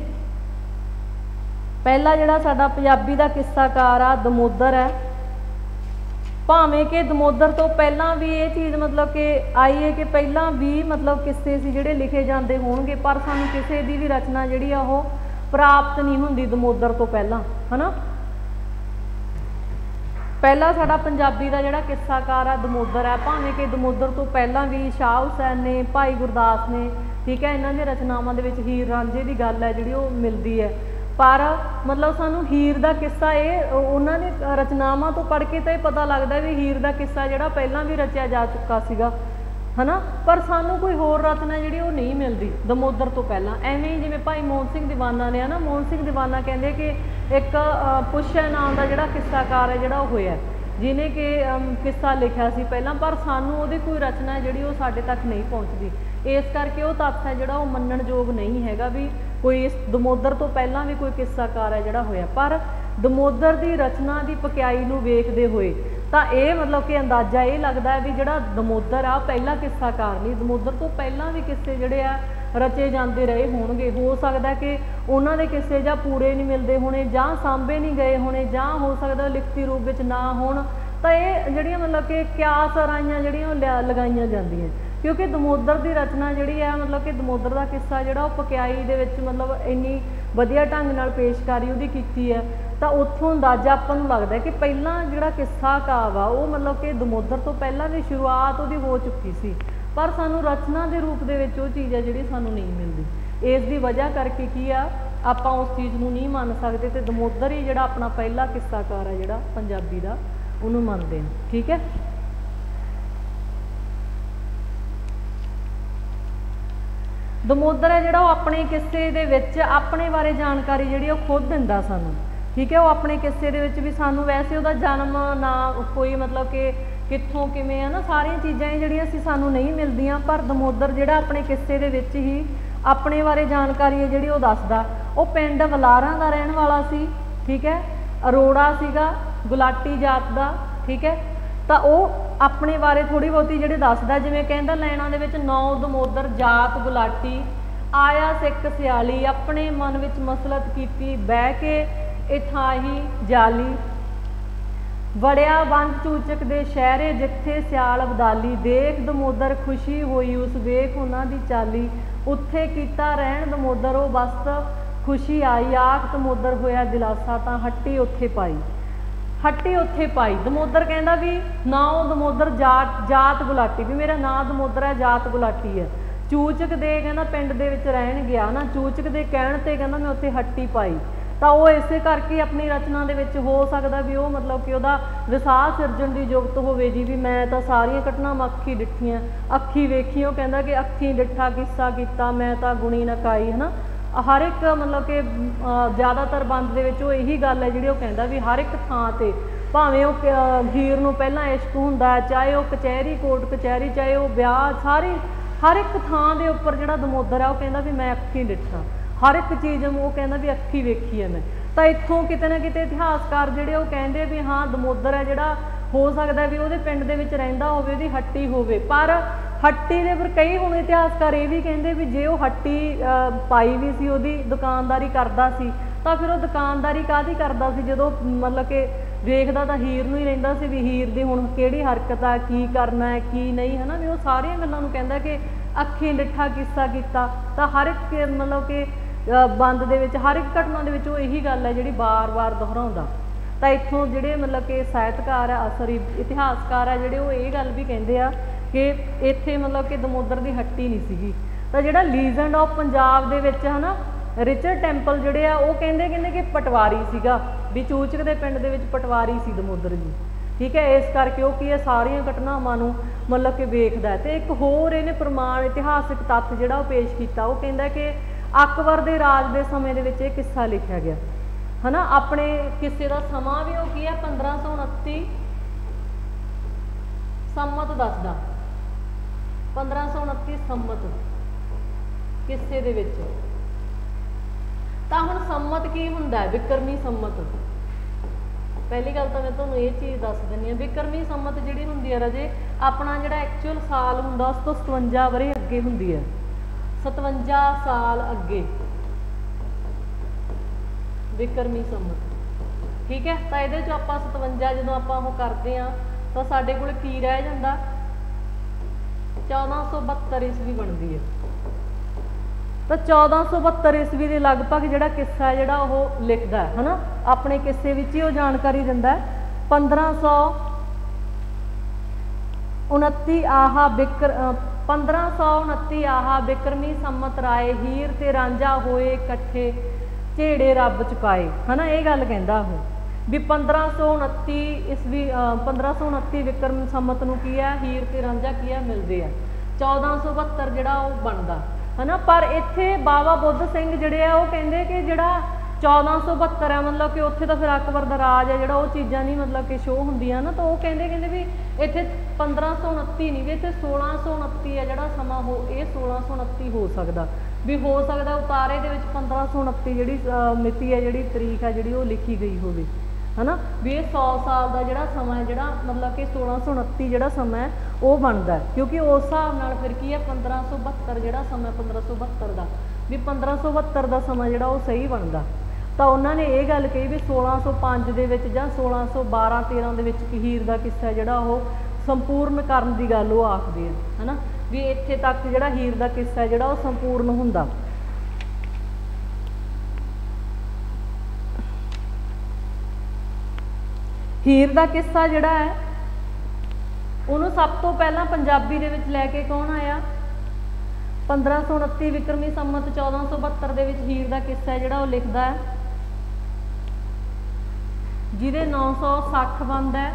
पहला जिहड़ा साडा पंजाबी दा किस्साकार आ दमोदर है। भावें कि दमोदर तो पहला भी ये चीज़ मतलब कि आई है कि पहला भी मतलब किस्से सी जिहड़े लिखे जाते होणगे, पर सानूं किसी दी भी रचना जिहड़ी आ वो प्राप्त नहीं हुंदी दमोदर तो पहला, है ना। पहला साडा पंजाबी दा जिहड़ा किस्साकार आ दमोदर है। भावें कि दमोदर तो पहला भी शाह हुसैन ने, भाई गुरदास ने, ठीक है, इन्हां दी रचनावां दे विच हीर रांझे की गल है जिहड़ी वो मिलती है, पर मतलब सानू हीर का किस्सा ये उन्होंने रचनावां तो पढ़ के तो ये पता लगता भी हीर का किस्सा जिहड़ा पहला भी रचिया जा चुका सीगा, है ना। पर सानू कोई होर रचना जिहड़ी वो नहीं मिलती दमोदर तो पहला। एवें ही जिवें भाई मोहन सिंह दीवाना ने, है ना, मोहन सिंह दीवाना कहते कि एक पुष्य नाम का जिहड़ा किस्साकार है जिहड़ा होया, जिन्हें कि किस्सा लिखा सी पहला, पर सानू उहदी कोई रचना जिहड़ी वो साडे तक नहीं पहुँचती। इस करके वो तत्थ है जिहड़ा वो मनण योग नहीं हैगा भी कोई इस दमोदर तो पहला भी कोई किस्साकार है जिहड़ा होया। पर दमोदर की रचना की पकियाई नूं वेखदे होए तो ये मतलब कि अंदाजा ये लगता है भी जिहड़ा दमोदर आ पहला किस्साकार नहीं, दमोदर तो पहला भी किस्से जिहड़े आ रचे जाते रहे होणगे। हो सकता कि उन्हां दे किस्से जां पूरे नहीं मिलते होने, जां सांभे नहीं गए होने, जां हो सकता लिखती रूप विच ना होण, तो ये जिहड़ियां मतलब कि क्यास राइयां जिहड़ियां लगाईयां जांदियां, क्योंकि दमोदर की रचना जिहड़ी है मतलब कि दमोदर का किस्सा जिहड़ा वो पकियाई दे विच मतलब इन्नी वधिया ढंग नाल पेशकारी उहदी कीती है, तो उत्थों अंदाजा आपां नूं लगदा है कि पहला जिहड़ा किस्सा काव आ वो मतलब कि दमोदर तो पहला भी शुरुआत उहदी हो चुकी सी, पर सानू रचना के रूप दे विच वो चीज़ है जिहड़ी सानू नहीं मिलती। इस दी वजह करके की आ आपां उस चीज़ नूं नहीं मान सकते, तो दमोदर ही जिहड़ा अपना पहला किस्साकार है जिहड़ा पंजाबी दा उहनूं मनदे हैं। ठीक है, दमोदर है जिहड़ा अपने किस्से दे विच अपने बारे जानकारी जिहड़ी वो खुद दिंदा सानू। ठीक है, वो अपने किस्से दे विच भी सानू वैसे उहदा जन्म ना कोई मतलब कि कित्थों किवें है ना, सारियां चीज़ां जिहड़ियां सी सानू नहीं मिलदियां, पर दमोदर जिहड़ा अपने किस्से दे विच ही अपने बारे जानकारी है जिहड़ी वो दसदा। वो पिंड वलारां दा रहण वाला सी, ठीक है, अरोड़ा सीगा, गुलाटी जात दा, ठीक है, तो वो अपने बारे थोड़ी बहुती जिहड़ी दसदा, जिवें कहंदा लैणां दे विच नौ दमोदर जात गुलाटी आया सिख सियाली, अपने मन विच मसलत कीती बह के इथाही जाली, वड़िया वंज चूचक दे शहरे जिथे सियाल बदाली, देख दमोदर खुशी होई उस वेख उन्हां दी चाली, उत्थे कीता रहण दमोदर ओ बस्त खुशी आई, आख दमोदर होया दिलासा तां हट्टी उत्थे पाई, हट्टी उत्थे पाई। दमोदर कहंदा भी नाओ दमोदर जात जात गुलाटी, भी मेरा नां दमोदर है, जात गुलाटी है। चूचक दे कहंदा पिंड दे विच रहण गया ना, चूचक दे कहण ते कहंदा मैं उत्थे हट्टी पाई, तो वो इस करके अपनी रचना दे विच हो सकता भी वो मतलब कि वह विसाह सिरजण की जुगत होवे जी, भी मैं तो सारिया घटनावां अखी डिठियां अखी वेखी, वो कहंदा कि अखी डिठा किस्सा कीता मैं तो गुणी नकाई, है ना। हर एक मतलब कि ज़्यादातर बंद दे विच यही गल है जिहड़ी वो कहंदा भी हर एक थां ते भावें वो हीर नूं पहलां इश्क हुंदा, चाहे वो कचहरी कोर्ट कचहरी, चाहे वो ब्याह, सारी हर एक थां दे उपर जिहड़ा दमोदर है वो कहंदा भी मैं अखी डिठा, हर एक चीज़ वो कहना भी अखी वेखी है मैं। तो इत्थों किते ना किते इतिहासकार जिहड़े वो कहंदे भी हाँ दमोदर है जिहड़ा हो सकता भी वो पिंड दे विच रहिंदा होवे, उहदी हट्टी होवे, पर हट्टी दे पर कई हुण इतिहासकार ये भी कहंदे भी जे वो हट्टी पाई भी सी, उहदी दुकानदारी करदा सी, तो फिर वो दुकानदारी काहदी करदा सी, जदों मतलब कि वेखदा तां हीर नूं ही रहिंदा सी भी हीर दी हुण किहड़ी हरकत आ, की करना है की नहीं, है ना, भी वो सारियां गल्लां नूं कहंदा कि अखी डिठा किस्सा किता। तो हर एक मतलब कि बंद दे विच हर एक घटना दे विच यही गल है जिहड़ी बार बार दोहराउंदा। तो इत्थों जिहड़े मतलब कि साहित्यकार है सॉरी इतिहासकार है जिहड़े वो ये गल भी कहिंदे आ कि इत्थे मतलब कि दमोदर की हट्टी नहीं सीगी। तो जिहड़ा लीजेंड ऑफ पंजाब दे विच है ना रिचर्ड टैंपल जिहड़े आ वो कहिंदे कहिंदे कि पटवारी सीगा भी चूचक दे पिंड दे विच पटवारी सी दमोदर जी। ठीक है, इस करके वो की है सारियां घटनावां नूं मतलब कि वेखदा है। तो एक होर इहने प्रमाण इतिहासिक तत्थ जिहड़ा पेश किया वो कहिंदा कि अकबर के राज के समय दे विच ये किस्सा लिखिया गया है ना। अपने किस्से का समा भी वो की है पंद्रह सौ उनती संमत दसदा, पंद्रह सौ उनती संमत किस्से दे विच। तां हुण संमत की हुंदा है विक्रमी संमत। पहली गल तो मैं तुहानूं ये चीज़ दस दिंदी हां विक्रमी संमत जिहड़ी हुंदी है राजे अपना जिहड़ा एक्चुअल साल हुंदा उस तो सतवंजा वरे अगे हुंदी है, सतवंजा साल अगे विक्रमी संमत। ठीक है, तो ये चो आप सतवंजा जो आप करते हैं तो साढ़े कोल की रह जाता चौदह सौ बहत्तर ईस्वी बनती है। तो चौदह सौ बहत्तर ईस्वी के लगभग जोड़ा किस्सा है जोड़ा वो लिखता है है ना अपने किस्से विच ही वो जानकारी दिंदा है। पंद्रह सौ उनती आहा बिकर पंद्रह सौ उनती आहा बिक्रमी संमत राय हीर ते रांझा होए कट्ठे झेड़े रब चुकाए है ना। ये गल कहंदा वो भी पंद्रह सौ उनती ईस्वी पंद्रह सौ उनती विक्रम संमत नूं की है हीर ते रांझा की है मिलते हैं। चौदह सौ बहत्तर जोड़ा वो बनता है ना। पर इत्थे बाबा बुद्ध सिंह जिहड़े आ वो कहिंदे कि जिहड़ा चौदह सौ बहत्तर है मतलब कि उत्थे तो फिर अकबर दा राज है जिहड़ा वो चीज़ां नहीं मतलब कि शो हुंदियां ना। तो वो कहिंदे कहिंदे भी इत्थे पंद्रह सौ उनती नहीं भी इत्थे सोलह सौ उनती है जिहड़ा समा हो ये सोलह सौ उनती हो सकदा भी हो सकदा उतारे दे विच पंद्रह सौ उनती जिहड़ी मिति है जिहड़ी तरीक है जिहड़ी वो लिखी गई होवे है ना। भी ये सौ साल का जोड़ा समा है जोड़ा मतलब कि सोलह सौ उनती जोड़ा समा है वो बनता है क्योंकि उस हिसाब नाल फिर की है पंद्रह सौ बहत्तर जोड़ा समा पंद्रह सौ बहत्तर का भी पंद्रह सौ बहत्तर का समा जोड़ा वो सही बनता। तो उन्होंने ये गल कही भी सोलह सौ पाँच दे विच जां सोलह सौ बारह तेरह दे विच हीर का किस्सा जोड़ा वो संपूर्ण करन दी गल वो आखदे है ना भी इत्थे तक जोड़ा हीर का किस्सा जोड़ा वो संपूर्ण हुंदा। हीर का किस्सा जिहड़ा है उन्होंने सब तो पहला पंजाबी दे विच लैके कौन आया पंद्रह सौ उनती विक्रमी संमत चौदह सौ बहत्तर दे विच हीर का किस्सा है जिहड़ा वो लिखदा है जिहदे नौ सौ सठ बंद है।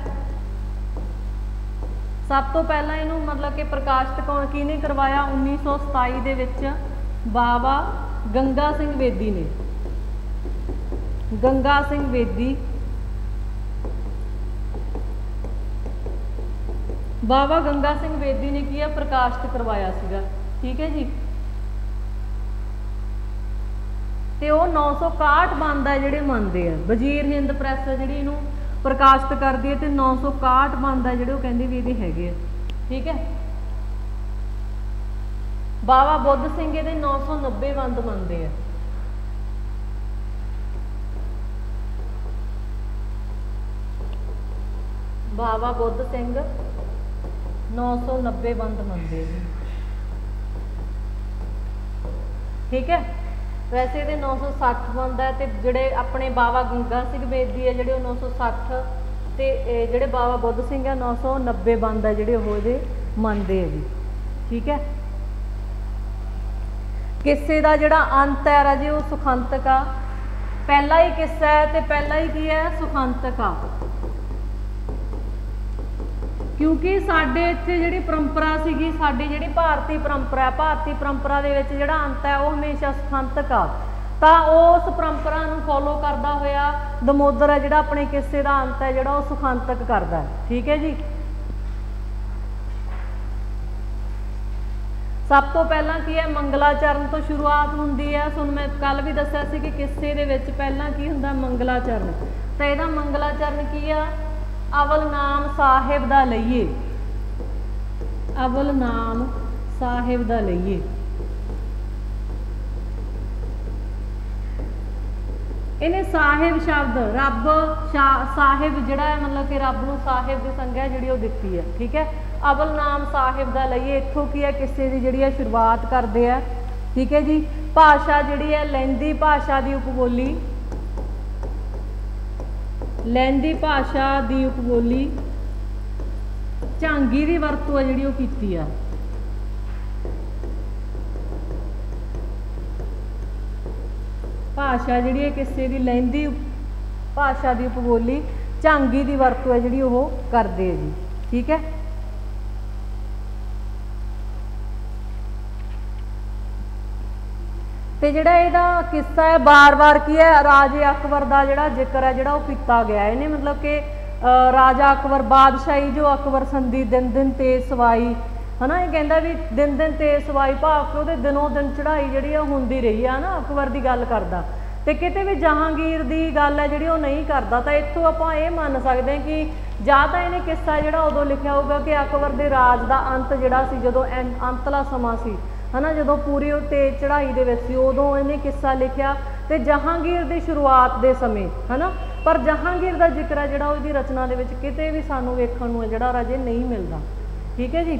सब तो पहला इनू मतलब कि प्रकाशित कौन किने करवाया उन्नीस सौ सताई दे विच बाबा गंगा सिंह बेदी ने। गंगा सिंह बेदी बाबा गंगा सिंह बेदी ने किया प्रकाशित करवाया सीगा। ठीक है जी। तो वो नौ सौ इकाहठ बंद है जिहड़े मनते हैं वजीर हिंद प्रैस जिहड़ी इनू प्रकाशित करती है तो नौ सौ इकाहठ बंद है जिहड़े वो कहंदे भी इहदे हैगे आ। ठीक है। बाबा बुद्ध सिंह इहदे नौ सौ नब्बे बंद मनते हैं। बाबा बुद्ध सिंह नौ सौ नब्बे बंद मनते हैं। ठीक है। वैसे ये नौ सौ सठ बंद है तो जोड़े अपने बाबा गंगा सिंह बेदी है जोड़े नौ सौ सठ तो जोड़े बाबा बुद्ध सिंह है नौ सौ नब्बे बंद है जोड़े वो मनते हैं जी। ठीक है। किस्से का जोड़ा अंत है राजे वो सुखंतक आ। पहला ही किस्सा है तो पहला ही की है सुखंतक आ क्योंकि साडे इत्थे जिहड़ी परंपरा सीगी साडी जिहड़ी भारतीय परंपरा भारतीय परंपरा दे विच जिहड़ा अंत है वो हमेशा सुखंतक आ। तां उस परंपरा नूं फॉलो करदा होया दमोदर है जिहड़ा अपने किस्से दा अंत है जिहड़ा वो सुखंतक करदा है। ठीक है जी। सब तो पहला की है मंगलाचरण तो शुरुआत हुंदी है। तुहानूं मैं कल भी दस्सिया सी कि किस्से दे विच पहला की हुंदा मंगलाचरण तो इहदा मंगलाचरण की आ अवल नाम साहिब दा लईए अवल नाम साहिब दा लईए। इन्हें साहिब शब्द रब साहिब जिहड़ा है मतलब कि रब नूं साहिब की संज्ञा जिहड़ी वो दित्ती है। ठीक है, अवल नाम साहिब का लईए, इत्थों की है किस्से की जिहड़ी है शुरुआत करते हैं। ठीक है जी, भाषा जिहड़ी है लैंदी भाषा की उपबोली, लैंदी भाषा की उपबोली झांगी की वरतों है जिहड़ी वो कीती है। भाषा जिहड़ी है किस्से की लैंदी भाषा की उपबोली झांगी की वरतों है जिहड़ी वो करदे जी। ठीक है, तो जिहड़ा इहदा किस्सा है बार बार की है राजे अकबर का जिहड़ा जिक्र है जिहड़ा वो कीता गया। इन्हें मतलब कि राजा अकबर बादशाही जो अकबर संधि दिन दिन तेज सवाई है ना, ये कहता भी दिन दिन तेज सवाई भाव के वो दिनों दिन चढ़ाई जी होंदी रही है ना, अकबर की गल करता तो किते भी जहांगीर की गल है जी नहीं करता। तो इत्थों आप ये मान सकते हैं कि ਜਾਂ तो इन्हें किस्सा जो उदों लिखा होगा कि अकबर के राज का अंत जोड़ा सी जो अंतला समा सी है ना, जो पूरी तेज चढ़ाई के उदों इन्हें किस्सा लिखा तो जहांगीर की शुरुआत के समय है ना। पर जहांगीर का जिक्र है जोड़ा उसकी रचना के किते भी सानू वेखण नूं जिहड़ा राजे नहीं मिलता। ठीक है जी,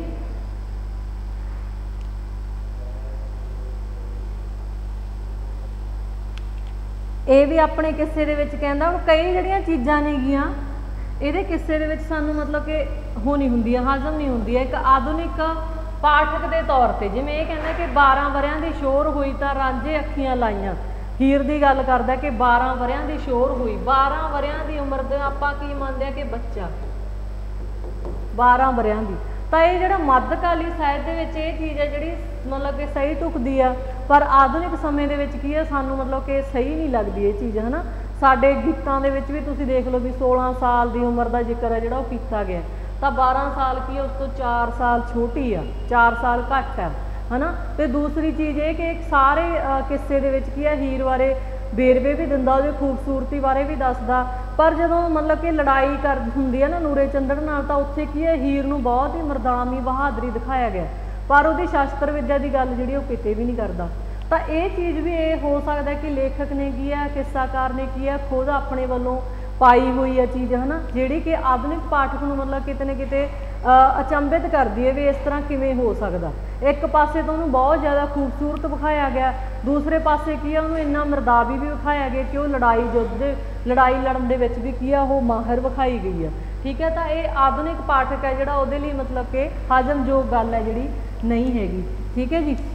ये भी अपने किस्से दे विच कहंदा हुण कई जिहड़ियां चीज़ां नेगियां इहदे किस्से दे विच सानू मतलब कि हो नहीं हुंदी है, हाजम नहीं हुंदी है। एक आधुनिक पाठक के तौर पर जिवें ये कहंदा कि बारह वरियां दी शोर हुई तां रांझे अखियां लाइयां, हीर की गल करदा कि बारह वरियां दी शोर हुई, बारह वरियां दी उम्र दे आपां की मनदे कि बच्चा बारह वरियां दी। तो ये जो मध्यकाली साहित्य के चीज़ है जी मतलब कि सही ढुकती है, पर आधुनिक समय के की है सानू मतलब कि सही नहीं लगती ये चीज़ है ना। साडे गीतों के भी तुसीं देख लो भी सोलह साल की उम्र का जिक्र है जोड़ा किया गया, तो बारह साल की उस तो चार साल छोटी है, चार साल घट है है ना। तो दूसरी चीज़ ये कि सारे किस्से दे विच की है हीर बारे बेरवे भी दिंदा, उसदी खूबसूरती बारे भी दसदा, पर जो मतलब कि लड़ाई कर हुंदी है ना नूरे चंदड़ नाल तां उत्थे की है हीर नूं बहुत ही मरदानी बहादरी दिखाया गया, पर उसदी शास्त्र विद्या की गल जिहड़ी वो किते भी नहीं करता। तो ये चीज़ भी ये हो सकता है कि लेखक ने की है किस्साकार ने की है खुद अपने वालों पाई हुई है चीज़ है ना, जिहड़ी कि आधुनिक पाठक नूं मतलब किते ना किते अचंभित करती है भी इस तरह किवें हो सकता। एक पासे तो उन्होंने बहुत ज़्यादा खूबसूरत विखाया गया, दूसरे पासे की है उन्होंने इन्ना मरदावी भी विखाया गया कि वो लड़ाई युद्ध लड़ाई लड़न दे विच भी की है वो माहिर विखाई गई है। ठीक है, तो ये आधुनिक पाठक है जोड़ा वो मतलब कि हाजमयोग गल है जी नहीं हैगी। ठीक है जी,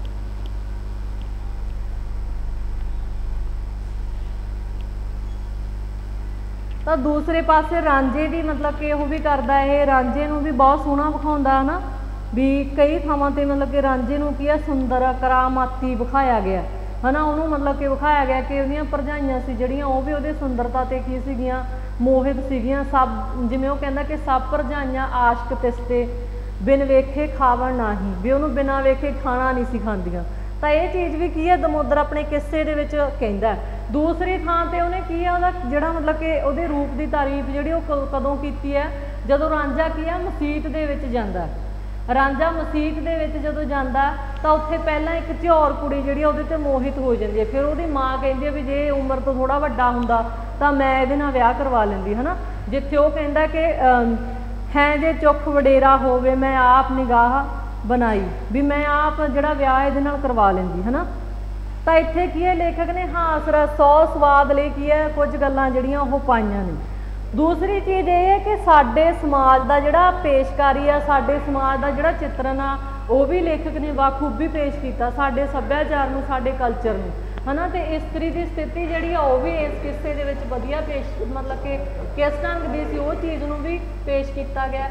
तो दूसरे पासे रांझे की मतलब कि वह भी करता है, रांझे नूं भी बहुत सोहना विखाउंदा है ना, भी कई थावां ते मतलब कि रांझे नूं की है सुंदर करामाती विखाया गया है ना, उन्होंने मतलब कि विखाया गया कि उहदियां भरजाइयां सी जिहड़ियां वो भी उहदी सुंदरता ते की सीगियां मोहित सीगियां, सब जिवें वो कहंदा कि सब भरजाइयां आशक तिसते बिन वेखे खावण नाही, भी उन्होंने बिना वेखे खाना नहीं सी खांदियां। तो ये चीज़ भी की है दमोदर अपने किस्से दे विच कहंदा है। दूसरी थां ते उहने की है उहदा जिहड़ा मतलब कि उहदे रूप की तारीफ जिहड़ी वो कदों कीती है जदों रांझा की है मसीत दे विच जांदा, रांझा मसीत दे विच जदों जांदा तां उत्थे पहलां एक झिऔर कुड़ी जिहड़ी उहदे ते मोहित हो जांदी है, फिर उहदी माँ कहंदी है भी जे उम्र तो थोड़ा वड्डा हुंदा तां मैं इहदे नाल विआह करवा लैंदी है ना, जिथे वो कहंदा कि है जे चुख वडेरा होवे मैं आप निगाह बनाई, भी मैं आप जिहड़ा विआह इहदे नाल करवा लैंदी है ना। तो इत्थे की है लेखक ने हास रस सौ स्वाद लई की है कुछ गल्लां जिहड़ियां वो पाईयां ने। दूसरी चीज़ ये है कि साडे समाज का जिहड़ा पेशकारी आ, साडे समाज का जिहड़ा चित्रण आ वो भी लेखक ने बाखूबी पेश किया, साडे सभ्याचार नूं साडे कल्चर नूं है ना। तो इस्त्री की स्थिति जिहड़ी आ वो भी इस किस्से दे विच वधिया पेश मतलब कि किस ढंग दी सी वो चीज़ नूं भी पेश किया गया।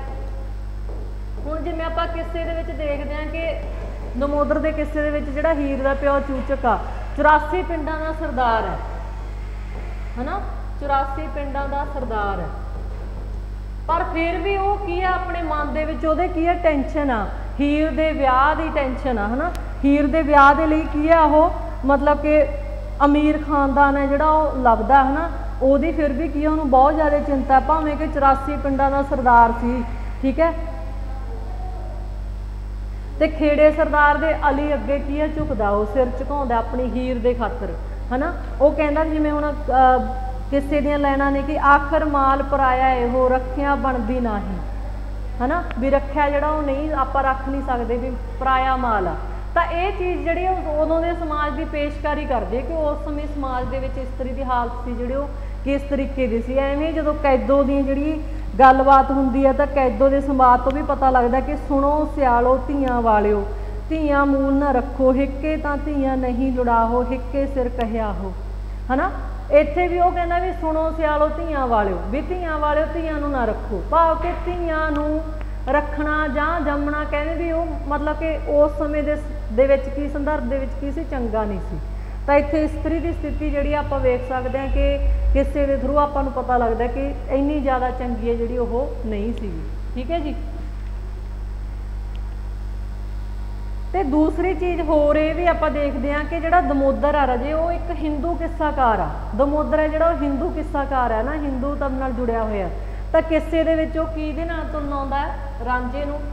हुण जिवें आपां किस्से दे विच देखदे हां कि दमोदर के किस्से दे विच जिहड़ा हीर दा प्यो चूचक आ चौरासी पिंडां दा सरदार है है ना, चौरासी पिंडां दा सरदार है, पर फिर भी वो की है अपने मन दे विच उहदे की है टेंशन आ हीर दे विआह दी टेंशन आ है ना। हीर दे विआह दे लई की है वो मतलब कि अमीर खानदान है जिहड़ा वो लभदा है ना, उहदी फिर भी की है उहनूं बहुत ज़्यादा चिंता है भावें कि चौरासी पिंडां दा सरदार सी। ठीक है, तो खेड़े सरदार दे अली अगे की है झुकदा वो सिर झुकाउंदा अपनी हीर दे खातर है ना। वो कहता जिमें हुण किसे दियां लाइनां ने कि आखिर माल पराया इहो रखिया बनदी नहीं, है ना, भी रखिया जिहड़ा वो नहीं आपां रख नहीं सकते, भी पराया माल आ। तो ये चीज़ जिहड़ी उदों के समाज की पेशकारी करदी है कि उस समय समाज के विच इस्तरी की हालत सी जिहड़ी वो किस तरीके की सी। एवें जदों कैदों दी जिहड़ी गलबात हुंदी है तो कैदों के संवाद तो भी पता लगता कि सुनो सियालो धीआं वालिओ, धीआं मूल न रखो, हिक्के तां धीआं नहीं लुड़ाहो, हिक्के सिर कहिया हो, है ना। इत्थे भी वो कहना भी सुनो सियालो धीआं वालिओ, भी धीआं वालिओ धीआं नूं ना रखो, भाव कि धीआं नूं रखना जां जमना कहने भी वो मतलब कि उस समय दे दे विच की संदर्भ दे विच की सी चंगा नहीं सी। तो इत्थे इस्त्री की स्थिति जिहड़ी आपां वेख सकते हैं कि किसे के थ्रू आपां नूं पता लगता कि इन्नी ज़्यादा चंगी है जिहड़ी वो नहीं सी। ठीक है जी। तो दूसरी चीज़ होर ये भी आपां देखते हैं कि जिहड़ा दमोदर आ राजे वो एक हिंदू किस्साकार आ। दमोदर है जिहड़ा हिंदू किस्साकार है ना, हिंदू धर्म नाल जुड़िया होया। तो किस्से दे विच वो किहदे नाल तुलना आउंदा है, रांझे नूं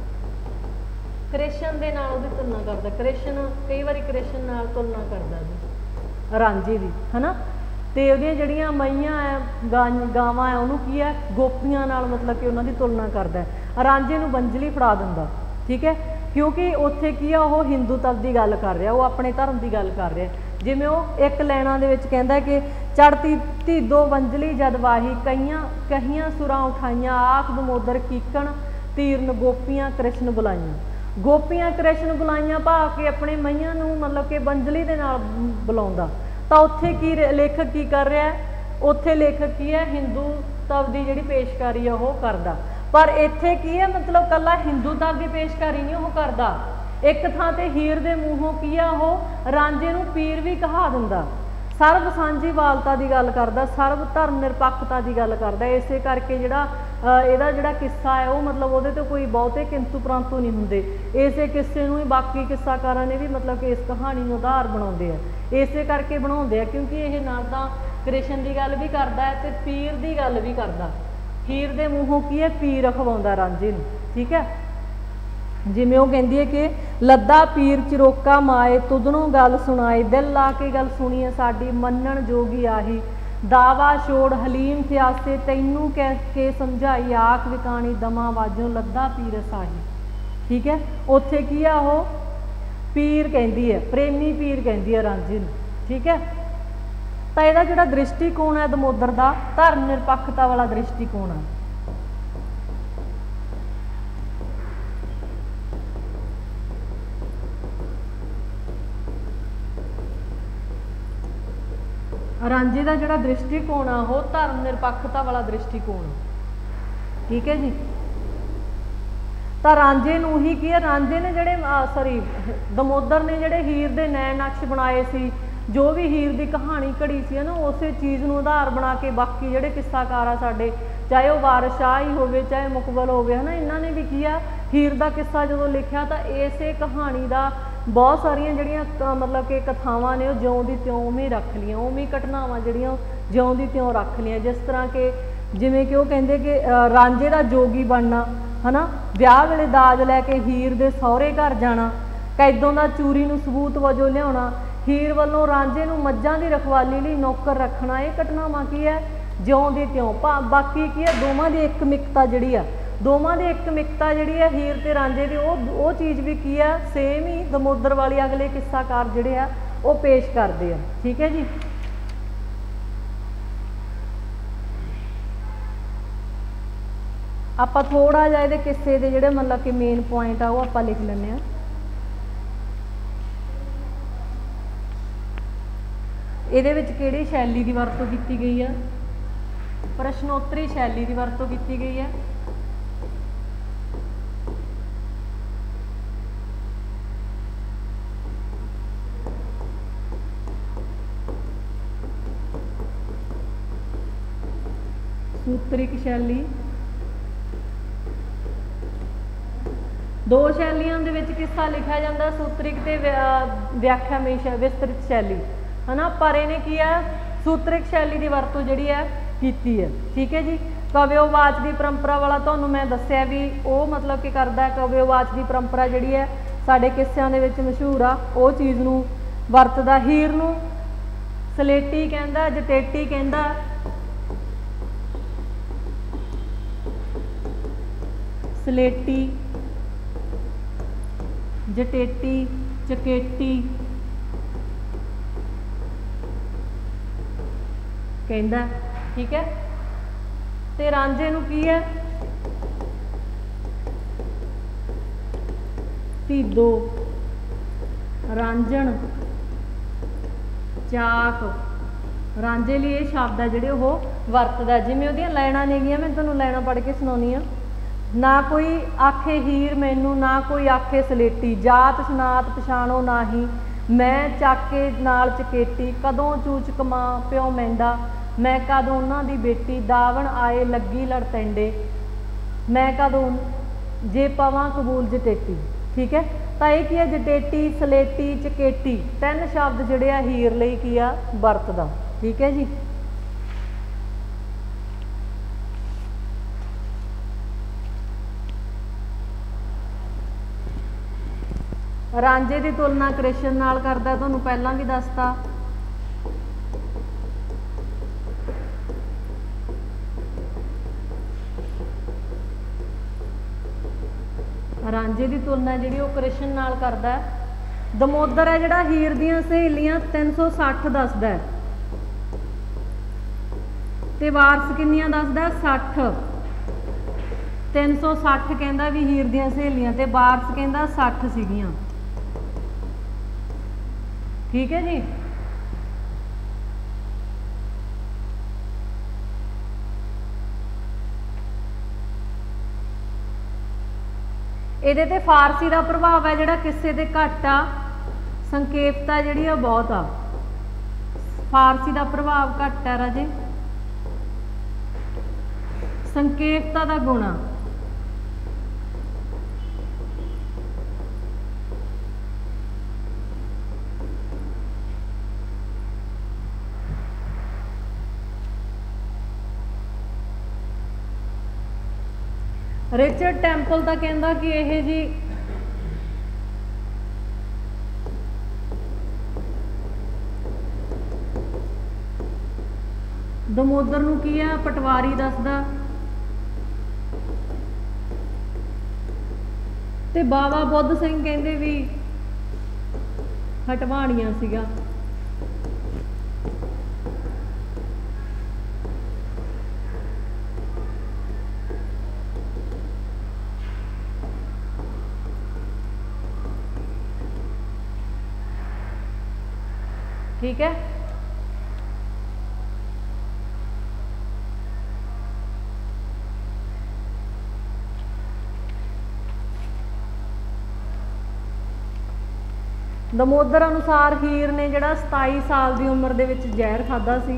कृष्ण दे नाल उहदी तुलना करदा। कृष्ण कई बारी कृष्ण नाल तुलना करदा जी रांझे दी, है ना। तो उहदियां जिहड़ियां मईयां है गा गावां है उहनूं की है गोपियां नाल मतलब कि उन्हां दी तुलना करदा है। रांझे नूं बंजली फड़ा दिंदा। ठीक है, क्योंकि उत्थे की है वो हिंदू तत्व की गल कर रहा, वो अपने धर्म की गल कर रहा। जिमें वो एक लैना दे विच कहंदा कि चढ़ती धीदो वंजली जद वाही, कईयां कहियां सुरां उठाइयां, आख दमोदर कीकण तीरन गोपियां कृष्ण बुलाइयां। गोपियां कृष्ण बुलाइयां भाव के अपने मईयां नूं मतलब कि वंजली दे नाल बुलाउंदा। तो उत्थे की लेखक की कर रहा है, उत्थे लेखक की है हिंदू तत्व की जिहड़ी पेशकारी है वो करदा। पर इत्थे की है मतलब कला हिंदू तत्व की पेशकारी नहीं वो करदा। एक थां ते हीर दे मूहों की है वो रांझे नूं पीर भी कहा दिंदा, सर्व सांझी वालता की गल करदा, सर्व धर्म निरपक्षता की गल करदा। इसे करके जिहड़ा इहदा जिहड़ा किस्सा है वो मतलब उहदे ते कोई बहुते किंतु परंतु नहीं हुंदे। इसे किस्से नूं ही बाकी किस्साकारां ने भी मतलब कि इस कहानी नूं उधार बनाउंदे आ। इसे करके बनाउंदे आ क्योंकि यह ना तां कृष्ण की गल भी करदा है ते पीर की गल भी करदा। हीर दे मूहों की है पीर अखवाउंदा रांझे नूं। ठीक है, जिमें वो कहती है कि लद्दा पीर चिरोका माए, तुदनों गल सुनाए, दिल ला के गल सुनीए साडी, मनण जोगी आही, दावा छोड़ हलीम थियासे, तैनू कह के समझाई, आख विकाणी दमा वाजों, लद्दा पीर साही। ठीक है, उत्थे की है वो पीर कहती है, प्रेमी पीर कहती है रांझे नूं। ठीक है, तो यदा जिहड़ा दृष्टिकोण है दमोदर का धर्म निरपक्षता वाला दृष्टिकोण है। रांझे का जिहड़ा दृष्टिकोण है वो धर्म निरपक्षता वाला दृष्टिकोण। ठीक है जी। तो रांझे नूं ही की है, रांझे ने जिहड़े सॉरी दमोदर ने जिहड़े हीर दे नैन नक्श बनाए सी, जो भी हीर की कहानी घड़ी सी ना उस चीज़ नूं आधार बना के बाकी जिहड़े किस्साकार आ साडे, चाहे वो वारिस शाह ही होवे चाहे मुकबल होवे, है ना, इन्हां ने भी किया हीर का किस्सा जो लिखा तो इसे कहानी का बहुत सारिया जिहड़ियां मतलब कि कथावां ने ज्यों दी त्यों उवें रख लियां, उवें घटनावां जिहड़ियां ज्यों दी त्यों रख लियां। जिस तरह के जिमें कि वो कहंदे कि रांझे का जोगी बनना, है ना, विआह वेले दाज लैके हीर दे सहुरे घर जाना, कैदों का चूरी नूं सबूत वजों लियाउणा, हीर वालों रांझे नूं मੱਝਾਂ की रखवाली लई नौकर रखना, ये घटनावां की है ज्यों दी त्यों। बाकी की है दोवां दी एक मिकता जिहड़ी है, दोवां दी एक मिकता जिहड़ी है हीर ते रांझे दी, वो चीज़ भी की है सेम ही दमोदर वाली अगले किस्साकार जिहड़े आ वो पेश करते हैं। ठीक है जी। आपां थोड़ा जिहा इहदे किस्से दे जिहड़े मतलब कि मेन पॉइंट आ वो आपां लिख लैंदे आ। ਇਹਦੇ ਵਿੱਚ ਕਿਹੜੀ शैली की वरतों की गई है, प्रश्नोत्तरी शैली की वरतों की गई है। सूत्रिक शैली, दो शैलियां दे विच किस्सा लिखा जाता, सूत्रिक ते व्याख्यामयी विस्तृत शैली, है ना। पर इन्हें की है सूत्रिक शैली की वरतों जिहड़ी है कीती है। ठीक है जी। कव्योवाच की परंपरा वाला तुहानूं मैं दस्सिया भी वो मतलब कि करदा, कव्योवाच की परंपरा जिहड़ी है साडे किस्सिਆਂ ਦੇ ਵਿੱਚ मशहूर आ, वो चीज़ नूं वरतदा। हीर नूं ਸਲੇਟੀ ਕਹਿੰਦਾ, ਜਟੇਟੀ ਕਹਿੰਦਾ, ਸਲੇਟੀ, ਜਟੇਟੀ, ਚਕੇਟੀ ਕਹਿੰਦਾ। ਠੀਕ ਹੈ। ਤੇ ਰਾਂਝੇ ਨੂੰ ਕੀ ਹੈ? ਧੀਦੋ, ਰਾਂਝਣ, ਚਾਕ। ਰਾਂਝੇ ਲਈ ਇਹ ਸ਼ਬਦ ਹੈ ਜਿਹੜੇ ਉਹ ਵਰਤਦਾ। ਜਿਵੇਂ ਉਹਦੀਆਂ ਲਾਈਨਾਂ ਨੇਗੀਆਂ, ਮੈਂ ਤੁਹਾਨੂੰ ਲਾਈਨਾਂ ਪੜ੍ਹ ਕੇ ਸੁਣਾਉਣੀ ਆ। ਨਾ ਕੋਈ ਆਖੇ ਹੀਰ ਮੈਨੂੰ, ਨਾ ਕੋਈ ਆਖੇ ਸਲੇਟੀ, ਜਾਤ ਸਨਾਤ ਪਛਾਣੋ ਨਾਹੀ, ਮੈਂ ਚਾਕੇ ਨਾਲ ਚਕੇਟੀ, ਕਦੋਂ ਚੂਚ ਕਮਾਂ ਪਿਓ ਮਹਿੰਦਾ, ਮੈਂ ਕਦੋਂ ਉਹਨਾਂ ਦੀ ਬੇਟੀ, ਦਾਵਣ ਆਏ ਲੱਗੀ ਲੜਤੈਂਡੇ, ਮੈਂ ਕਦੋਂ ਜੇ ਪਵਾਂ ਕਬੂਲ ਜਟੇਟੀ। ਠੀਕ ਹੈ। ਤਾਂ ਇਹ ਕੀ ਹੈ? ਜਟੇਟੀ, ਸਲੇਟੀ, ਚਕੇਟੀ, ਤਿੰਨ ਸ਼ਬਦ ਜਿਹੜੇ ਆ ਹੀਰ ਲਈ ਕੀ ਆ? ਵਰਤਦਾ। ਠੀਕ ਹੈ ਜੀ। ਰਾਂਝੇ ਦੀ ਤੁਲਨਾ ਕ੍ਰਿਸ਼ਨ ਨਾਲ ਕਰਦਾ, ਤੁਹਾਨੂੰ ਪਹਿਲਾਂ ਵੀ ਦੱਸਤਾ। ਰਾਂਝੇ ਦੀ ਤੁਲਨਾ ਜਿਹੜੀ ਉਹ ਕ੍ਰਿਸ਼ਨ ਨਾਲ ਕਰਦਾ। ਦਮੋਦਰ ਹੈ ਜਿਹੜਾ ਹੀਰ ਦੀਆਂ ਸਹੇਲੀਆਂ ਤਿੰਨ ਸੌ ਸੱਠ ਦੱਸਦਾ ਤੇ ਵਾਰਸ ਕਿੰਨੀਆਂ ਦੱਸਦਾ? ਸੱਠ। ਤਿੰਨ ਸੌ ਸੱਠ ਕਹਿੰਦਾ ਵੀ ਹੀਰ ਦੀਆਂ ਸਹੇਲੀਆਂ ਤੇ ਵਾਰਸ ਕਹਿੰਦਾ ਸੱਠ ਸੀਗੀਆਂ। ਠੀਕ ਹੈ ਜੀ। ਇਹਦੇ ਤੇ ਫਾਰਸੀ ਦਾ ਪ੍ਰਭਾਵ ਹੈ ਜਿਹੜਾ ਕਿਸੇ ਤੇ ਘੱਟ ਆ, ਸੰਕੇਪਤਾ ਜਿਹੜੀ ਆ ਬਹੁਤ ਆ। ਫਾਰਸੀ ਦਾ ਪ੍ਰਭਾਵ ਘੱਟ ਹੈ ਰਾਜੇ, ਸੰਕੇਪਤਾ ਦਾ ਗੁਣ ਆ। ਰਿਚਰਡ ਟੈਂਪਲ ਤਾਂ ਕਹਿੰਦਾ ਕਿ ਇਹ ਜੀ ਦਮੋਦਰ ਨੂੰ ਕੀ ਆ? ਪਟਵਾਰੀ ਦੱਸਦਾ ਤੇ ਬਾਬਾ ਬੁੱਧ ਸਿੰਘ ਕਹਿੰਦੇ ਵੀ ਹਟਵਾਣੀਆਂ ਸੀਗਾ। ठीक है। ਦਮੋਦਰ ਅਨੁਸਾਰ ਹੀਰ ਨੇ ਜਿਹੜਾ ਸਤਾਈ ਸਾਲ ਦੀ ਉਮਰ ਦੇ ਵਿੱਚ ਜ਼ਹਿਰ ਖਾਦਾ ਸੀ।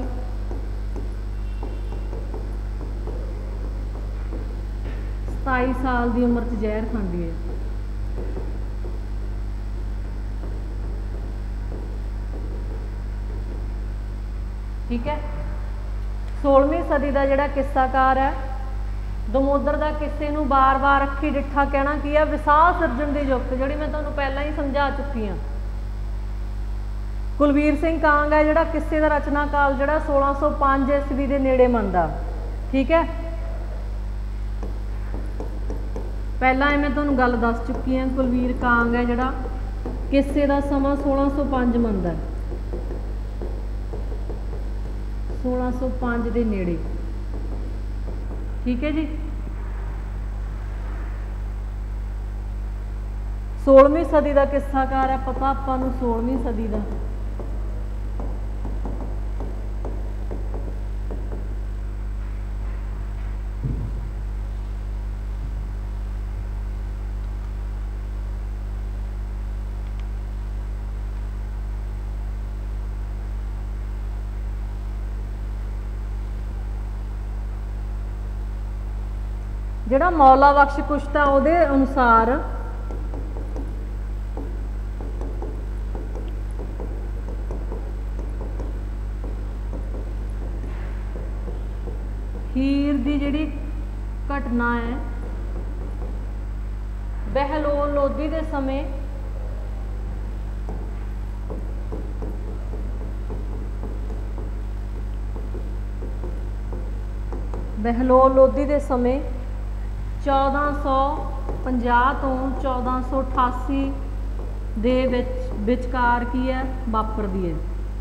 ਸਤਾਈ ਸਾਲ ਦੀ ਉਮਰ 'ਚ ਜ਼ਹਿਰ ਖਾਂਦੀ ਹੈ। ਠੀਕ ਹੈ। सोलहवीं सदी का जिहड़ा किस्साकार है दमोदर का किस्से नूं बार बार अखी डिठा कहना की है विसाह सिरजण की जुगत जिहड़ी मैं तुहानूं पहलां ही समझा चुकी हाँ। कुलवीर सिंह कांग है जिहड़ा किस्से का रचना काल जिहड़ा सोलह सौ पाँच ईस्वी के नेड़े मनदा। ठीक है। पहला मैं तुहानूं गल दस चुकी हाँ कुलवीर कांग है जिहड़ा किस्से का समा सोलह सौ पाँच मनदा है। सोलह सौ पाँच के नेड़े। ठीक है जी। सोलहवीं सदी का किस्साकार है पता आपां नूं सोलहवीं सदी का। जिहड़ा मौला बख्श कुश्ता उहदे अनुसार हीर दी जिहड़ी घटना है बहलोल लोधी दे समय बहलोल लोधी के समय चौदह सौ पंजाह तो चौदह सौ अठासी दे विच विचकार की है वापरदी है।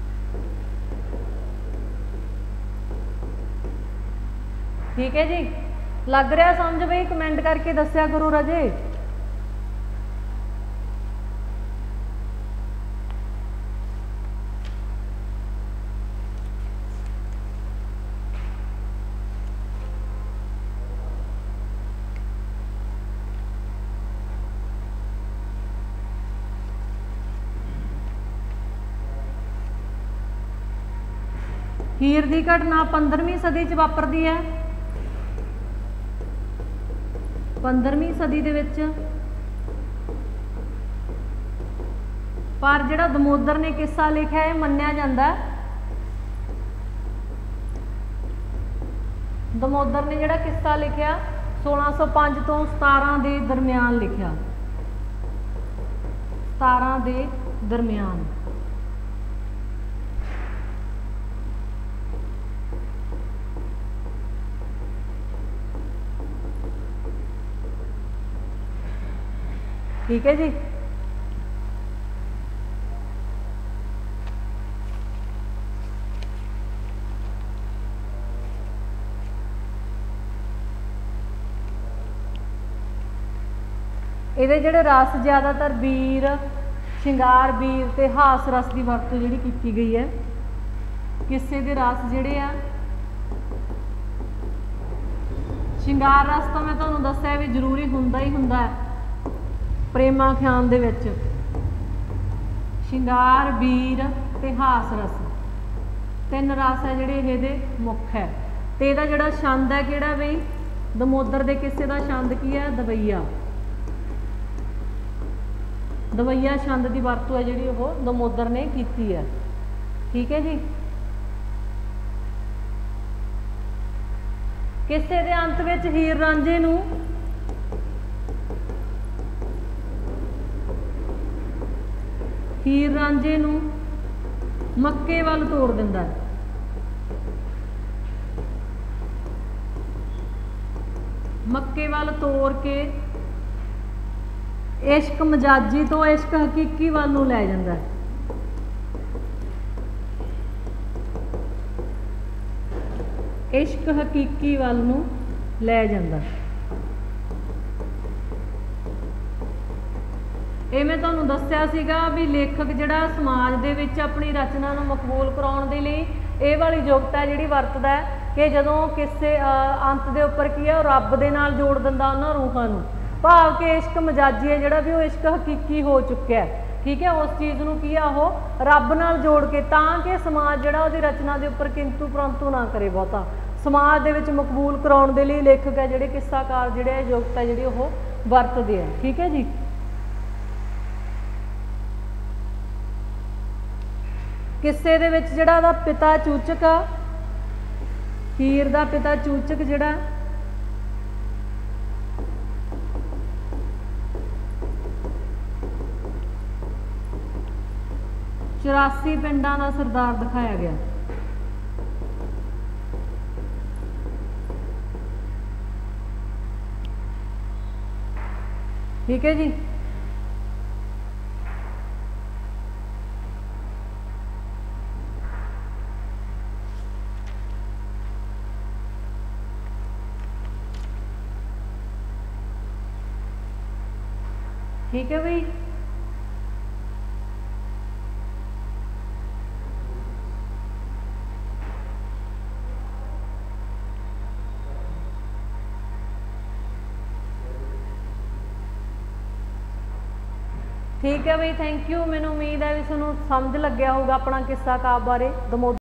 ठीक है जी, लग रहा समझ बई? कमेंट करके दस्या करो राजे। हीर की घटना पंद्रहवीं सदी च वापरदी है। पंद्रहवीं सदी दे विच पर जिहड़ा दमोदर ने किस्सा लिखा है मन्निया जाता है, दमोदर ने जिहड़ा किस्सा लिखा सोलह सौ पाँच तो सतारह के दरम्यान लिखा, सतारह के दरम्यान। ठीक है जी, ਇਹਦੇ ਜਿਹੜੇ ਰਸ ਜ਼ਿਆਦਾतर ਵੀਰ ਸ਼ਿੰਗਾਰ ਵੀਰ ਤੇ ਹਾਸ ਰਸ ਦੀ ਵਰਤੋਂ ਜਿਹੜੀ ਕੀਤੀ ਗਈ ਹੈ। ਕਿਸੇ ਦੇ ਰਸ ਜਿਹੜੇ ਆ ਸ਼ਿੰਗਾਰ ਰਸ ਤਾਂ ਮੈਂ ਤੁਹਾਨੂੰ ਦੱਸਿਆ ਵੀ ਜ਼ਰੂਰੀ ਹੁੰਦਾ ਹੀ ਹੁੰਦਾ ਹੈ ਪ੍ਰੇਮਾ ਖਿਆਨ ਦੇ ਵਿੱਚ। ਸ਼ਿੰਗਾਰ ਵੀਰ ਤੇ ਹਾਸ ਰਸ ਤਿੰਨ ਰਸ ਹੈ ਜਿਹੜੇ ਇਹਦੇ ਮੁੱਖ ਹੈ। ਤੇ ਇਹਦਾ ਜਿਹੜਾ ਛੰਦ ਹੈ ਕਿਹੜਾ ਬਈ? ਦਮੋਦਰ ਦੇ ਕਿਸੇ ਦਾ ਛੰਦ ਕੀ ਹੈ? ਦਵਈਆ। ਦਵਈਆ ਛੰਦ ਦੀ ਵਰਤੋਂ ਹੈ ਜਿਹੜੀ ਉਹ ਦਮੋਦਰ ਨੇ ਕੀਤੀ ਹੈ। ਠੀਕ ਹੈ ਜੀ, ਕਿਸੇ ਦੇ ਅੰਤ ਵਿੱਚ ਹੀਰ ਰਾਂਝੇ ਨੂੰ ਹੀਰ ਰਾਂਝੇ ਨੂੰ ਮੱਕੇ ਵੱਲ ਤੋਰ ਦਿੰਦਾ ਹੈ। ਮੱਕੇ ਵੱਲ ਤੋਰ ਕੇ इश्क मजाजी तो इश्क हकीकी वाल नूं लै जांदा है। इश्क हकीकी वाल नूं लै जांदा। ये मैं तुहानूं दस्सिया सीगा भी लेखक जिहड़ा समाज दे विच अपनी रचना नूं मकबूल कराउण दे लई ये वाली योगता है जिहड़ी वरतदा है कि जदों किसे अंत दे उपर की है रब दे नाल जोड़ दिंदा उन्हां रूहां नूं, भाव के इश्क मजाजी है जिहड़ा भी वो इश्क हकीकी हो चुका है। ठीक है, उस चीज़ नूं की आ वो रब नाल जोड़ के तां कि समाज जिहड़ा उहदी रचना दे उपर किंतु परंतु ना करे बहुता समाज दे विच मकबूल कराउण दे लई लेखक है जिहड़े किस्साकार जिहड़े योगता जिहड़ी वो वरतदे है। ठीक है जी, किस्से दे विच जिहड़ा दा पिता चूचक आ, हीर दा पिता चूचक जिहड़ा चौरासी पिंडां का सरदार दिखाया गया। ठीक है जी, ठीक है भाई। ठीक है बई, थैंक यू। मैनूं उम्मीद है भी तुहानूं समझ लग्या होगा अपना किस्सा काब बारे। दमोदर